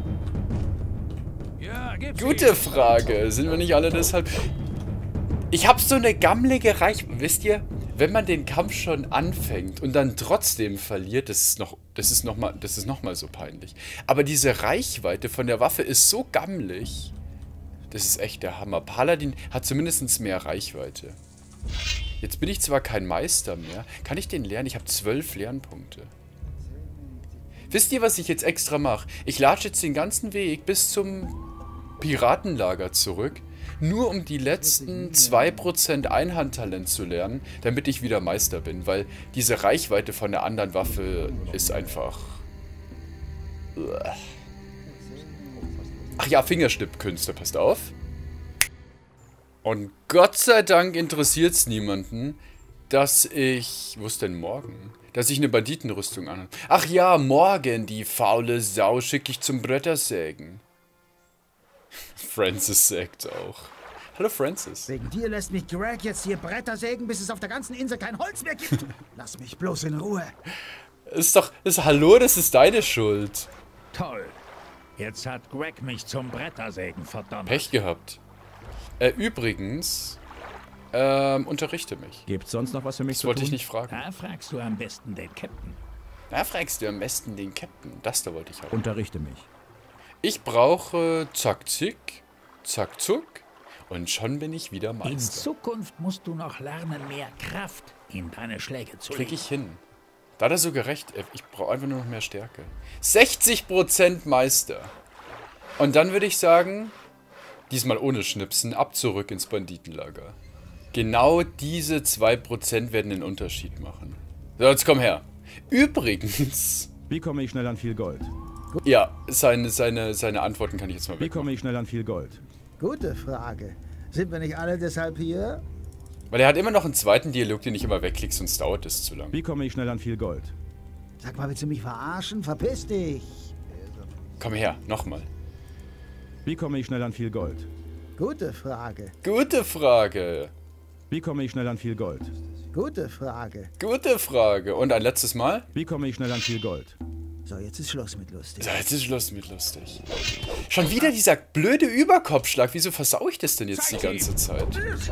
Ja, gib's Gute ihm. Frage. Sind wir nicht alle deshalb... Ich habe so eine gammelige Reichweite. Wisst ihr, wenn man den Kampf schon anfängt und dann trotzdem verliert, das ist noch, das ist noch mal, das ist noch mal so peinlich. Aber diese Reichweite von der Waffe ist so gammelig. Das ist echt der Hammer. Paladin hat zumindest mehr Reichweite. Jetzt bin ich zwar kein Meister mehr. Kann ich den lernen? Ich habe zwölf Lernpunkte. Wisst ihr, was ich jetzt extra mache? Ich latsche jetzt den ganzen Weg bis zum Piratenlager zurück, nur um die letzten zwei Prozent Einhandtalent zu lernen, damit ich wieder Meister bin, weil diese Reichweite von der anderen Waffe ist einfach... Ach ja, Fingerschnippkünste, passt auf. Und Gott sei Dank interessiert es niemanden, dass ich... Wo ist denn morgen? Dass ich eine Banditenrüstung anhabe. Ach ja, morgen, die faule Sau, schicke ich zum Brettersägen. Francis sägt auch. Hallo Francis. Wegen dir lässt mich Greg jetzt hier Bretter sägen, bis es auf der ganzen Insel kein Holz mehr gibt. Lass mich bloß in Ruhe. Ist doch... Ist, hallo, das ist deine Schuld. Toll. Jetzt hat Greg mich zum Brettersägen verdammt. Pech gehabt. Äh, übrigens... Ähm, unterrichte mich. Gibt's sonst noch was für mich Das zu wollte tun? ich nicht fragen. Da fragst du am besten den Captain. Da fragst du am besten den Captain. Das da wollte ich haben. Unterrichte mich. Ich brauche zack, zick, zack, zuck und schon bin ich wieder In Meister. Zukunft musst du noch lernen, mehr Kraft in deine Schläge zu Krieg legen. ich hin. Da hat er sogar recht. Ich brauche einfach nur noch mehr Stärke. sechzig Prozent Meister. Und dann würde ich sagen, diesmal ohne Schnipsen, ab zurück ins Banditenlager. Genau diese zwei Prozent werden den Unterschied machen. So, jetzt komm her. Übrigens... Wie komme ich schnell an viel Gold? Ja, seine, seine, seine Antworten kann ich jetzt mal Wie wegmachen. komme ich schnell an viel Gold? Gute Frage. Sind wir nicht alle deshalb hier? Weil er hat immer noch einen zweiten Dialog, den ich immer wegklicke, sonst dauert es zu lang. Wie komme ich schnell an viel Gold? Sag mal, willst du mich verarschen? Verpiss dich. Komm her, nochmal. Wie komme ich schnell an viel Gold? Gute Frage. Gute Frage. Wie komme ich schnell an viel Gold? Gute Frage. Gute Frage. Und ein letztes Mal? Wie komme ich schnell an viel Gold? So, jetzt ist Schluss mit lustig. So, jetzt ist Schluss mit lustig. Schon wieder dieser blöde Überkopfschlag. Wieso versau ich das denn jetzt die ganze Zeit?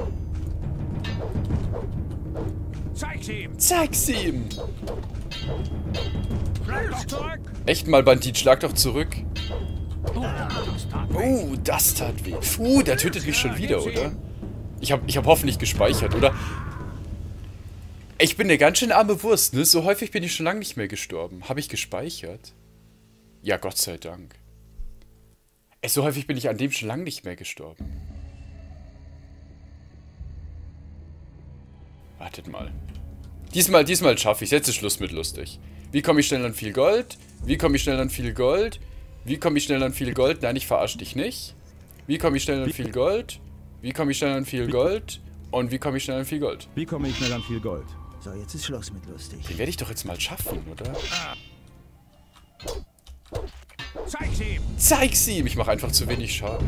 Zeig's ihm! Zeig's ihm! Schlag doch zurück! Echt mal, Bandit, schlag doch zurück. Oh, das tat weh. Uh, das tat weh. Uh, der tötet mich schon wieder, oder? Ich hab, ich hab hoffentlich gespeichert, oder? Ich bin eine ganz schön arme Wurst, ne? So häufig bin ich schon lange nicht mehr gestorben. Habe ich gespeichert? Ja, Gott sei Dank. Ey, so häufig bin ich an dem schon lange nicht mehr gestorben. Wartet mal. Diesmal, diesmal schaffe ich. Jetzt ist Schluss mit lustig. Wie komme ich schnell an viel Gold? Wie komme ich schnell an viel Gold? Wie komme ich schnell an viel Gold? Nein, ich verarsche dich nicht. Wie komme ich schnell an viel Gold? Wie komme ich schnell an viel Gold? Und wie komme ich schnell an viel Gold? Wie komme ich schnell an viel Gold? So, jetzt ist Schluss mit lustig. Den werde ich doch jetzt mal schaffen, oder? Zeig's ihm! Zeig's ihm! Ich mache einfach zu wenig Schaden.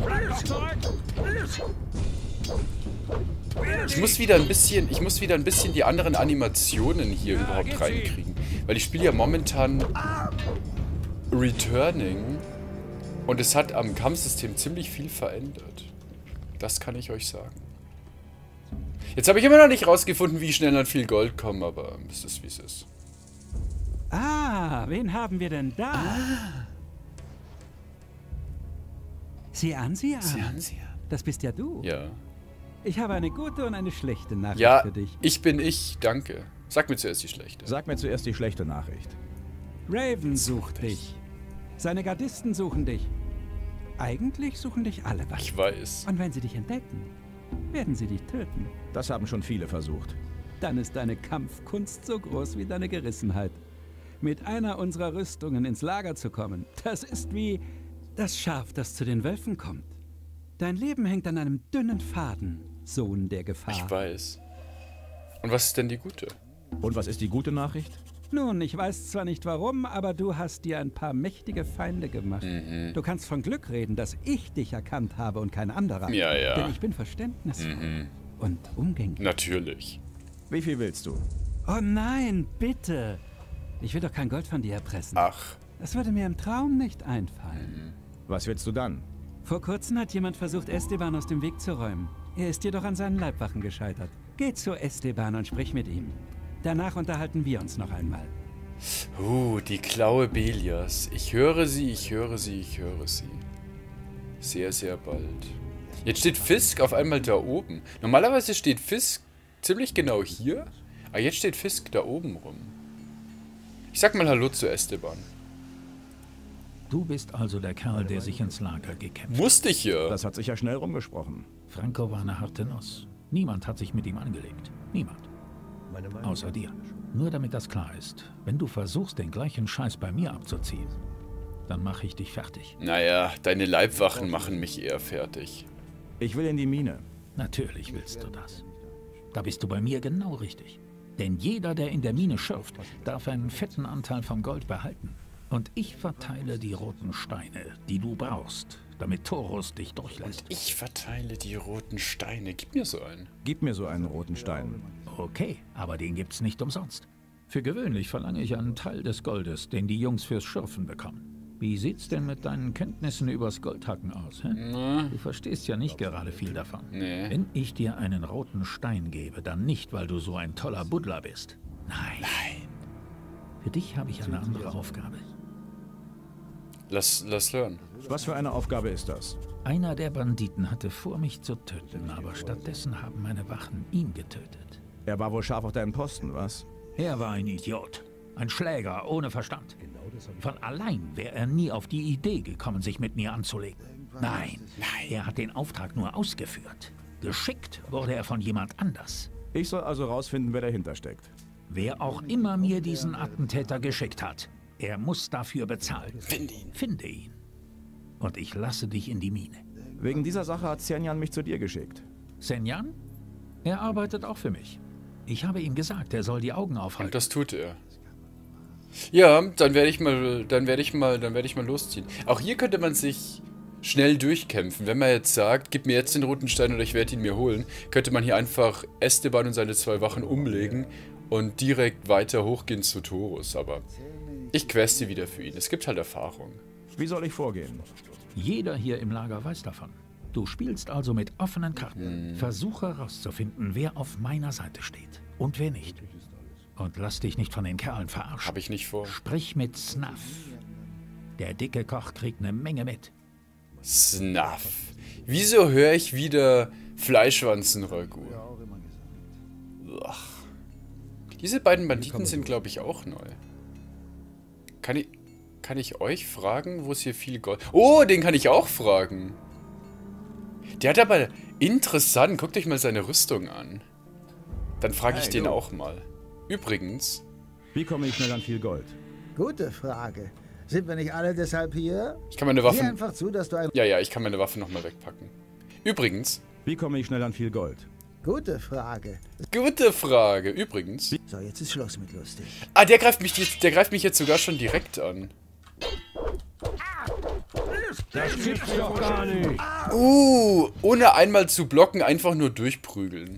Ich muss wieder ein bisschen, ich muss wieder ein bisschen die anderen Animationen hier überhaupt reinkriegen. Weil ich spiele ja momentan Returning und es hat am Kampfsystem ziemlich viel verändert. Das kann ich euch sagen. Jetzt habe ich immer noch nicht rausgefunden, wie ich schnell an viel Gold komme, aber es ist, wie es ist. Ah, wen haben wir denn da? Ah. Sieh an, sieh an. Sieh an, sieh an. Das bist ja du. Ja. Ich habe eine gute und eine schlechte Nachricht ja, für dich. Ich bin ich, danke. Sag mir zuerst die schlechte. Sag mir zuerst die schlechte Nachricht. Raven sucht dich. Seine Gardisten suchen dich. Eigentlich suchen dich alle was. Ich weiß. Und wenn sie dich entdecken, werden sie dich töten. Das haben schon viele versucht. Dann ist deine Kampfkunst so groß wie deine Gerissenheit. Mit einer unserer Rüstungen ins Lager zu kommen, das ist wie das Schaf, das zu den Wölfen kommt. Dein Leben hängt an einem dünnen Faden, Sohn der Gefahr. Ich weiß. Und was ist denn die gute? Und was ist die gute Nachricht? Nun, ich weiß zwar nicht warum, aber du hast dir ein paar mächtige Feinde gemacht. Mhm. Du kannst von Glück reden, dass ich dich erkannt habe und kein anderer. Ja, ja. Denn ich bin verständnisvoll mhm. und umgänglich. Natürlich. Wie viel willst du? Oh nein, bitte. Ich will doch kein Gold von dir erpressen. Ach. Das würde mir im Traum nicht einfallen. Mhm. Was willst du dann? Vor kurzem hat jemand versucht, Esteban aus dem Weg zu räumen. Er ist jedoch an seinen Leibwachen gescheitert. Geh zu Esteban und sprich mit ihm. Danach unterhalten wir uns noch einmal. Uh, die Klaue Belias. Ich höre sie, ich höre sie, ich höre sie. Sehr, sehr bald. Jetzt steht Fisk auf einmal da oben. Normalerweise steht Fisk ziemlich genau hier. Aber jetzt steht Fisk da oben rum. Ich sag mal Hallo zu Esteban. Du bist also der Kerl, der sich ins Lager gekämpft hat. Musste ich ja. Das hat sich ja schnell rumgesprochen. Franco war eine harte Nuss. Niemand hat sich mit ihm angelegt. Niemand. Außer dir. Nur damit das klar ist. Wenn du versuchst, den gleichen Scheiß bei mir abzuziehen, dann mache ich dich fertig. Naja, deine Leibwachen machen mich eher fertig. Ich will in die Mine. Natürlich willst du das. Da bist du bei mir genau richtig. Denn jeder, der in der Mine schürft, darf einen fetten Anteil vom Gold behalten. Und ich verteile die roten Steine, die du brauchst, damit Taurus dich durchlässt. Und ich verteile die roten Steine. Gib mir so einen. Gib mir so einen roten Stein. Okay, aber den gibt's nicht umsonst. Für gewöhnlich verlange ich einen Teil des Goldes, den die Jungs fürs Schürfen bekommen. Wie sieht's denn mit deinen Kenntnissen übers Goldhacken aus? Hä? Na? Du verstehst ja nicht gerade viel davon. Nee. Wenn ich dir einen roten Stein gebe, dann nicht, weil du so ein toller Buddler bist. Nein. Nein. Für dich habe ich eine andere Aufgabe. Lass, lass hören. Was für eine Aufgabe ist das? Einer der Banditen hatte vor, mich zu töten, aber stattdessen haben meine Wachen ihn getötet. Er war wohl scharf auf deinen Posten, was? Er war ein Idiot. Ein Schläger ohne Verstand. Von allein wäre er nie auf die Idee gekommen, sich mit mir anzulegen. Nein, nein, er hat den Auftrag nur ausgeführt. Geschickt wurde er von jemand anders. Ich soll also rausfinden, wer dahinter steckt. Wer auch immer mir diesen Attentäter geschickt hat, er muss dafür bezahlen. Finde ihn. Finde ihn. Und ich lasse dich in die Mine. Wegen dieser Sache hat Senjan mich zu dir geschickt. Senjan? Er arbeitet auch für mich. Ich habe ihm gesagt, er soll die Augen Und aufhalten. das tut er. Ja, dann werde ich mal, dann werde ich mal, dann werde ich mal losziehen. Auch hier könnte man sich schnell durchkämpfen. Wenn man jetzt sagt, gib mir jetzt den roten Stein oder ich werde ihn mir holen, könnte man hier einfach Esteban und seine zwei Wachen umlegen und direkt weiter hochgehen zu Taurus. Aber ich queste wieder für ihn. Es gibt halt Erfahrung. Wie soll ich vorgehen? Jeder hier im Lager weiß davon. Du spielst also mit offenen Karten. Hm. Versuche herauszufinden, wer auf meiner Seite steht und wer nicht. Und lass dich nicht von den Kerlen verarschen. Hab ich nicht vor. Sprich mit Snuff. Der dicke Koch kriegt eine Menge mit. Snuff. Wieso höre ich wieder Fleischwanzen-Ragout? Diese beiden Banditen sind, glaube ich, auch neu. Kann ich, kann ich euch fragen, wo es hier viel Gold... Oh, den kann ich auch fragen. Der hat aber... Interessant, guckt euch mal seine Rüstung an. Dann frage ich Hey, den du. auch mal. Übrigens... Wie komme ich schnell an viel Gold? Gute Frage. Sind wir nicht alle deshalb hier? Ich kann meine Sieh Waffen... einfach zu, dass du ein... Ja, ja, ich kann meine Waffen nochmal wegpacken. Übrigens... Wie komme ich schnell an viel Gold? Gute Frage. Gute Frage. Übrigens. So, jetzt ist Schluss mit lustig. Ah, der greift mich jetzt, der greift mich jetzt sogar schon direkt an. Das gibt's doch gar nicht. Uh, ohne einmal zu blocken, einfach nur durchprügeln.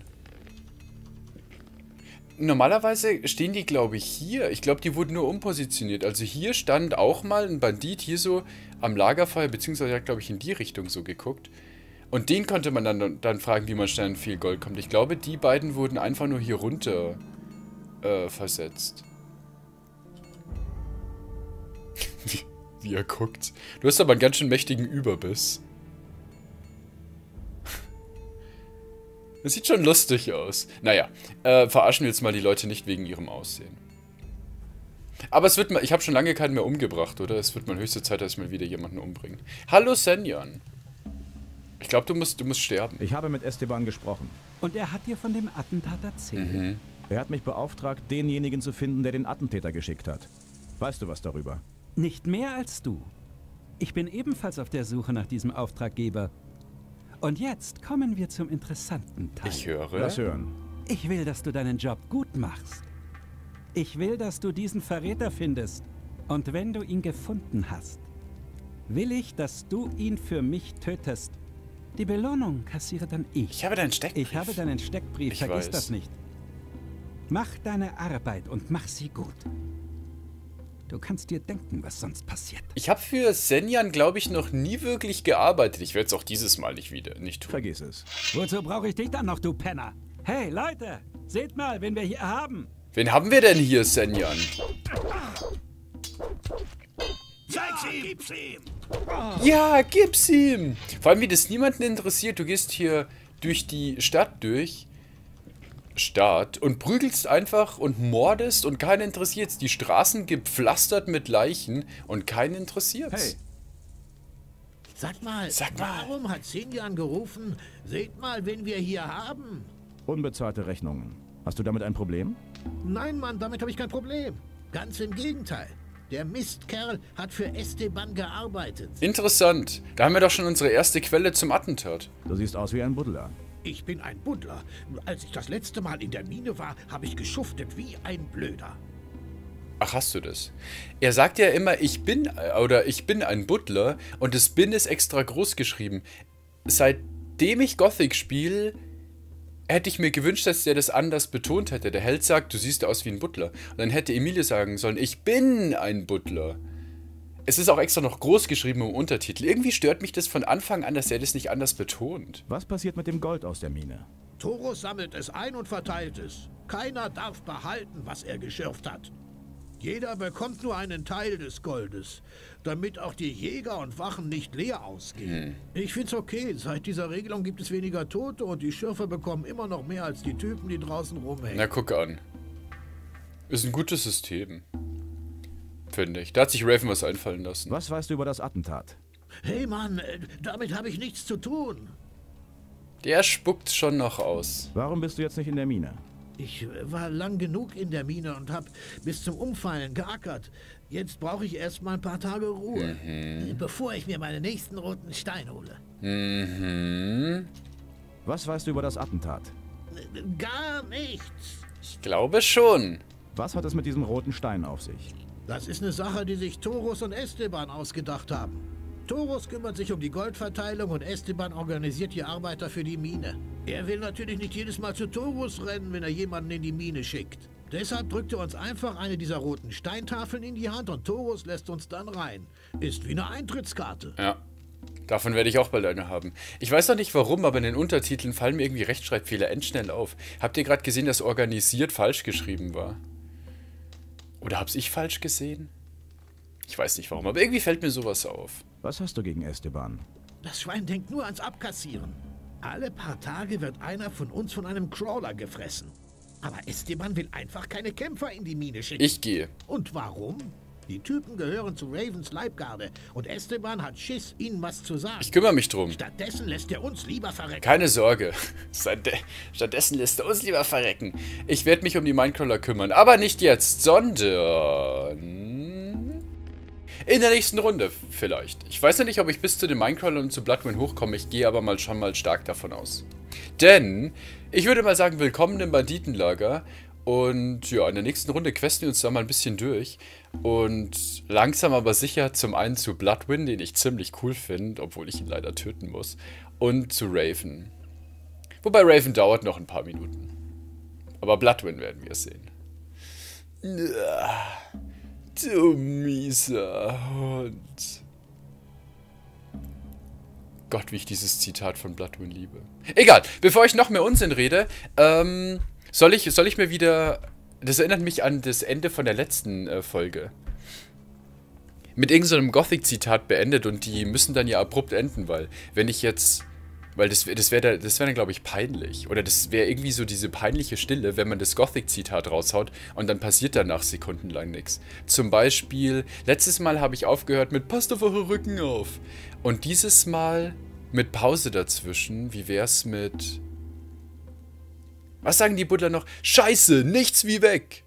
Normalerweise stehen die, glaube ich, hier. Ich glaube, die wurden nur umpositioniert. Also hier stand auch mal ein Bandit hier so am Lagerfeuer, beziehungsweise hat, glaube ich, in die Richtung so geguckt. Und den konnte man dann, dann fragen, wie man schnell an viel Gold kommt. Ich glaube, die beiden wurden einfach nur hier runter äh, versetzt. wie, wie er guckt. Du hast aber einen ganz schön mächtigen Überbiss. Das sieht schon lustig aus. Naja, äh, verarschen wir jetzt mal die Leute nicht wegen ihrem Aussehen. Aber es wird mal, ich habe schon lange keinen mehr umgebracht, oder? Es wird mal höchste Zeit, dass ich mal wieder jemanden umbringe. Hallo Senjan. Ich glaube, du musst, du musst sterben. Ich habe mit Esteban gesprochen. Und er hat dir von dem Attentat erzählt? Mhm. Er hat mich beauftragt, denjenigen zu finden, der den Attentäter geschickt hat. Weißt du was darüber? Nicht mehr als du. Ich bin ebenfalls auf der Suche nach diesem Auftraggeber. Und jetzt kommen wir zum interessanten Teil. Ich höre. Lass hören. Ich will, dass du deinen Job gut machst. Ich will, dass du diesen Verräter findest. Und wenn du ihn gefunden hast, will ich, dass du ihn für mich tötest. Die Belohnung kassiere dann ich. Ich habe deinen Steckbrief. Ich habe deinen Steckbrief, ich vergiss weiß. das nicht. Mach deine Arbeit und mach sie gut. Du kannst dir denken, was sonst passiert. Ich habe für Senjan, glaube ich, noch nie wirklich gearbeitet. Ich werde es auch dieses Mal nicht wieder nicht tun. Vergiss es. Wozu brauche ich dich dann noch, du Penner? Hey, Leute, seht mal, wen wir hier haben. Wen haben wir denn hier, Senjan? Zeig's ihm! Gib's ihm! Ja, gib's ihm! Vor allem, wie das niemanden interessiert. Du gehst hier durch die Stadt durch. Stadt und prügelst einfach und mordest und keinen interessiert's. Die Straßen gepflastert mit Leichen und keinen interessiert's. Hey. Sag mal, Sag mal. warum hat Senjan gerufen? Seht mal, wen wir hier haben. Unbezahlte Rechnungen. Hast du damit ein Problem? Nein, Mann, damit habe ich kein Problem. Ganz im Gegenteil. Der Mistkerl hat für Esteban gearbeitet. Interessant. Da haben wir doch schon unsere erste Quelle zum Attentat. Du siehst aus wie ein Buddler. Ich bin ein Buddler. Als ich das letzte Mal in der Mine war, habe ich geschuftet wie ein Blöder. Ach, hast du das? Er sagt ja immer, ich bin, oder ich bin ein Buddler und das bin ist extra groß geschrieben. Seitdem ich Gothic spiele, hätte ich mir gewünscht, dass der das anders betont hätte. Der Held sagt, du siehst aus wie ein Buddler. Und dann hätte Emilie sagen sollen, ich bin ein Buddler. Es ist auch extra noch groß geschrieben im Untertitel. Irgendwie stört mich das von Anfang an, dass er das nicht anders betont. Was passiert mit dem Gold aus der Mine? Toros sammelt es ein und verteilt es. Keiner darf behalten, was er geschürft hat. Jeder bekommt nur einen Teil des Goldes, damit auch die Jäger und Wachen nicht leer ausgehen. Hm. Ich find's okay. Seit dieser Regelung gibt es weniger Tote und die Schürfer bekommen immer noch mehr als die Typen, die draußen rumhängen. Na, guck an. Ist ein gutes System. Finde ich. Da hat sich Raven was einfallen lassen. Was weißt du über das Attentat? Hey Mann, damit habe ich nichts zu tun. Der spuckt schon noch aus. Warum bist du jetzt nicht in der Mine? Ich war lang genug in der Mine und habe bis zum Umfallen geackert. Jetzt brauche ich erst mal ein paar Tage Ruhe, mhm. bevor ich mir meinen nächsten roten Stein hole. Mhm. Was weißt du über das Attentat? Gar nichts. Ich glaube schon. Was hat es mit diesem roten Stein auf sich? Das ist eine Sache, die sich Toros und Esteban ausgedacht haben. Toros kümmert sich um die Goldverteilung und Esteban organisiert die Arbeiter für die Mine. Er will natürlich nicht jedes Mal zu Toros rennen, wenn er jemanden in die Mine schickt. Deshalb drückt er uns einfach eine dieser roten Steintafeln in die Hand und Toros lässt uns dann rein. Ist wie eine Eintrittskarte. Ja, davon werde ich auch bald eine haben. Ich weiß noch nicht warum, aber in den Untertiteln fallen mir irgendwie Rechtschreibfehler endschnell auf. Habt ihr gerade gesehen, dass organisiert falsch geschrieben war? Oder hab's ich falsch gesehen? Ich weiß nicht warum, aber irgendwie fällt mir sowas auf. Was hast du gegen Esteban? Das Schwein denkt nur ans Abkassieren. Alle paar Tage wird einer von uns von einem Crawler gefressen. Aber Esteban will einfach keine Kämpfer in die Mine schicken. Ich gehe. Und warum? Die Typen gehören zu Ravens Leibgarde und Esteban hat Schiss, ihnen was zu sagen. Ich kümmere mich drum. Stattdessen lässt er uns lieber verrecken. Keine Sorge. Stattdessen lässt er uns lieber verrecken. Ich werde mich um die Minecrawler kümmern. Aber nicht jetzt, sondern in der nächsten Runde vielleicht. Ich weiß ja nicht, ob ich bis zu den Minecrawlern und zu Bloodwind hochkomme. Ich gehe aber mal schon mal stark davon aus. Denn Ich würde mal sagen, willkommen im Banditenlager. Und ja, in der nächsten Runde questen wir uns da mal ein bisschen durch. Und langsam aber sicher zum einen zu Bloodwind, den ich ziemlich cool finde, obwohl ich ihn leider töten muss. Und zu Raven. Wobei Raven dauert noch ein paar Minuten. Aber Bloodwind werden wir sehen. Du mieser Hund. Gott, wie ich dieses Zitat von Bloodwind liebe. Egal, bevor ich noch mehr Unsinn rede, ähm, soll ich, soll ich mir wieder... Das erinnert mich an das Ende von der letzten äh, Folge. Mit irgendeinem so Gothic-Zitat beendet und die müssen dann ja abrupt enden, weil wenn ich jetzt... Weil das, das wäre das wär dann, glaube ich, peinlich. Oder das wäre irgendwie so diese peinliche Stille, wenn man das Gothic-Zitat raushaut und dann passiert danach sekundenlang nichts. Zum Beispiel, letztes Mal habe ich aufgehört mit Passt auf eure Rücken auf. Und dieses Mal mit Pause dazwischen. Wie wär's mit... Was sagen die Butler noch? Scheiße, nichts wie weg.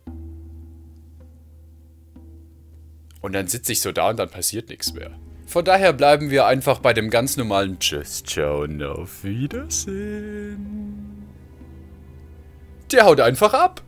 Und dann sitze ich so da und dann passiert nichts mehr. Von daher bleiben wir einfach bei dem ganz normalen Tschüss, ciao und auf Wiedersehen. Der haut einfach ab.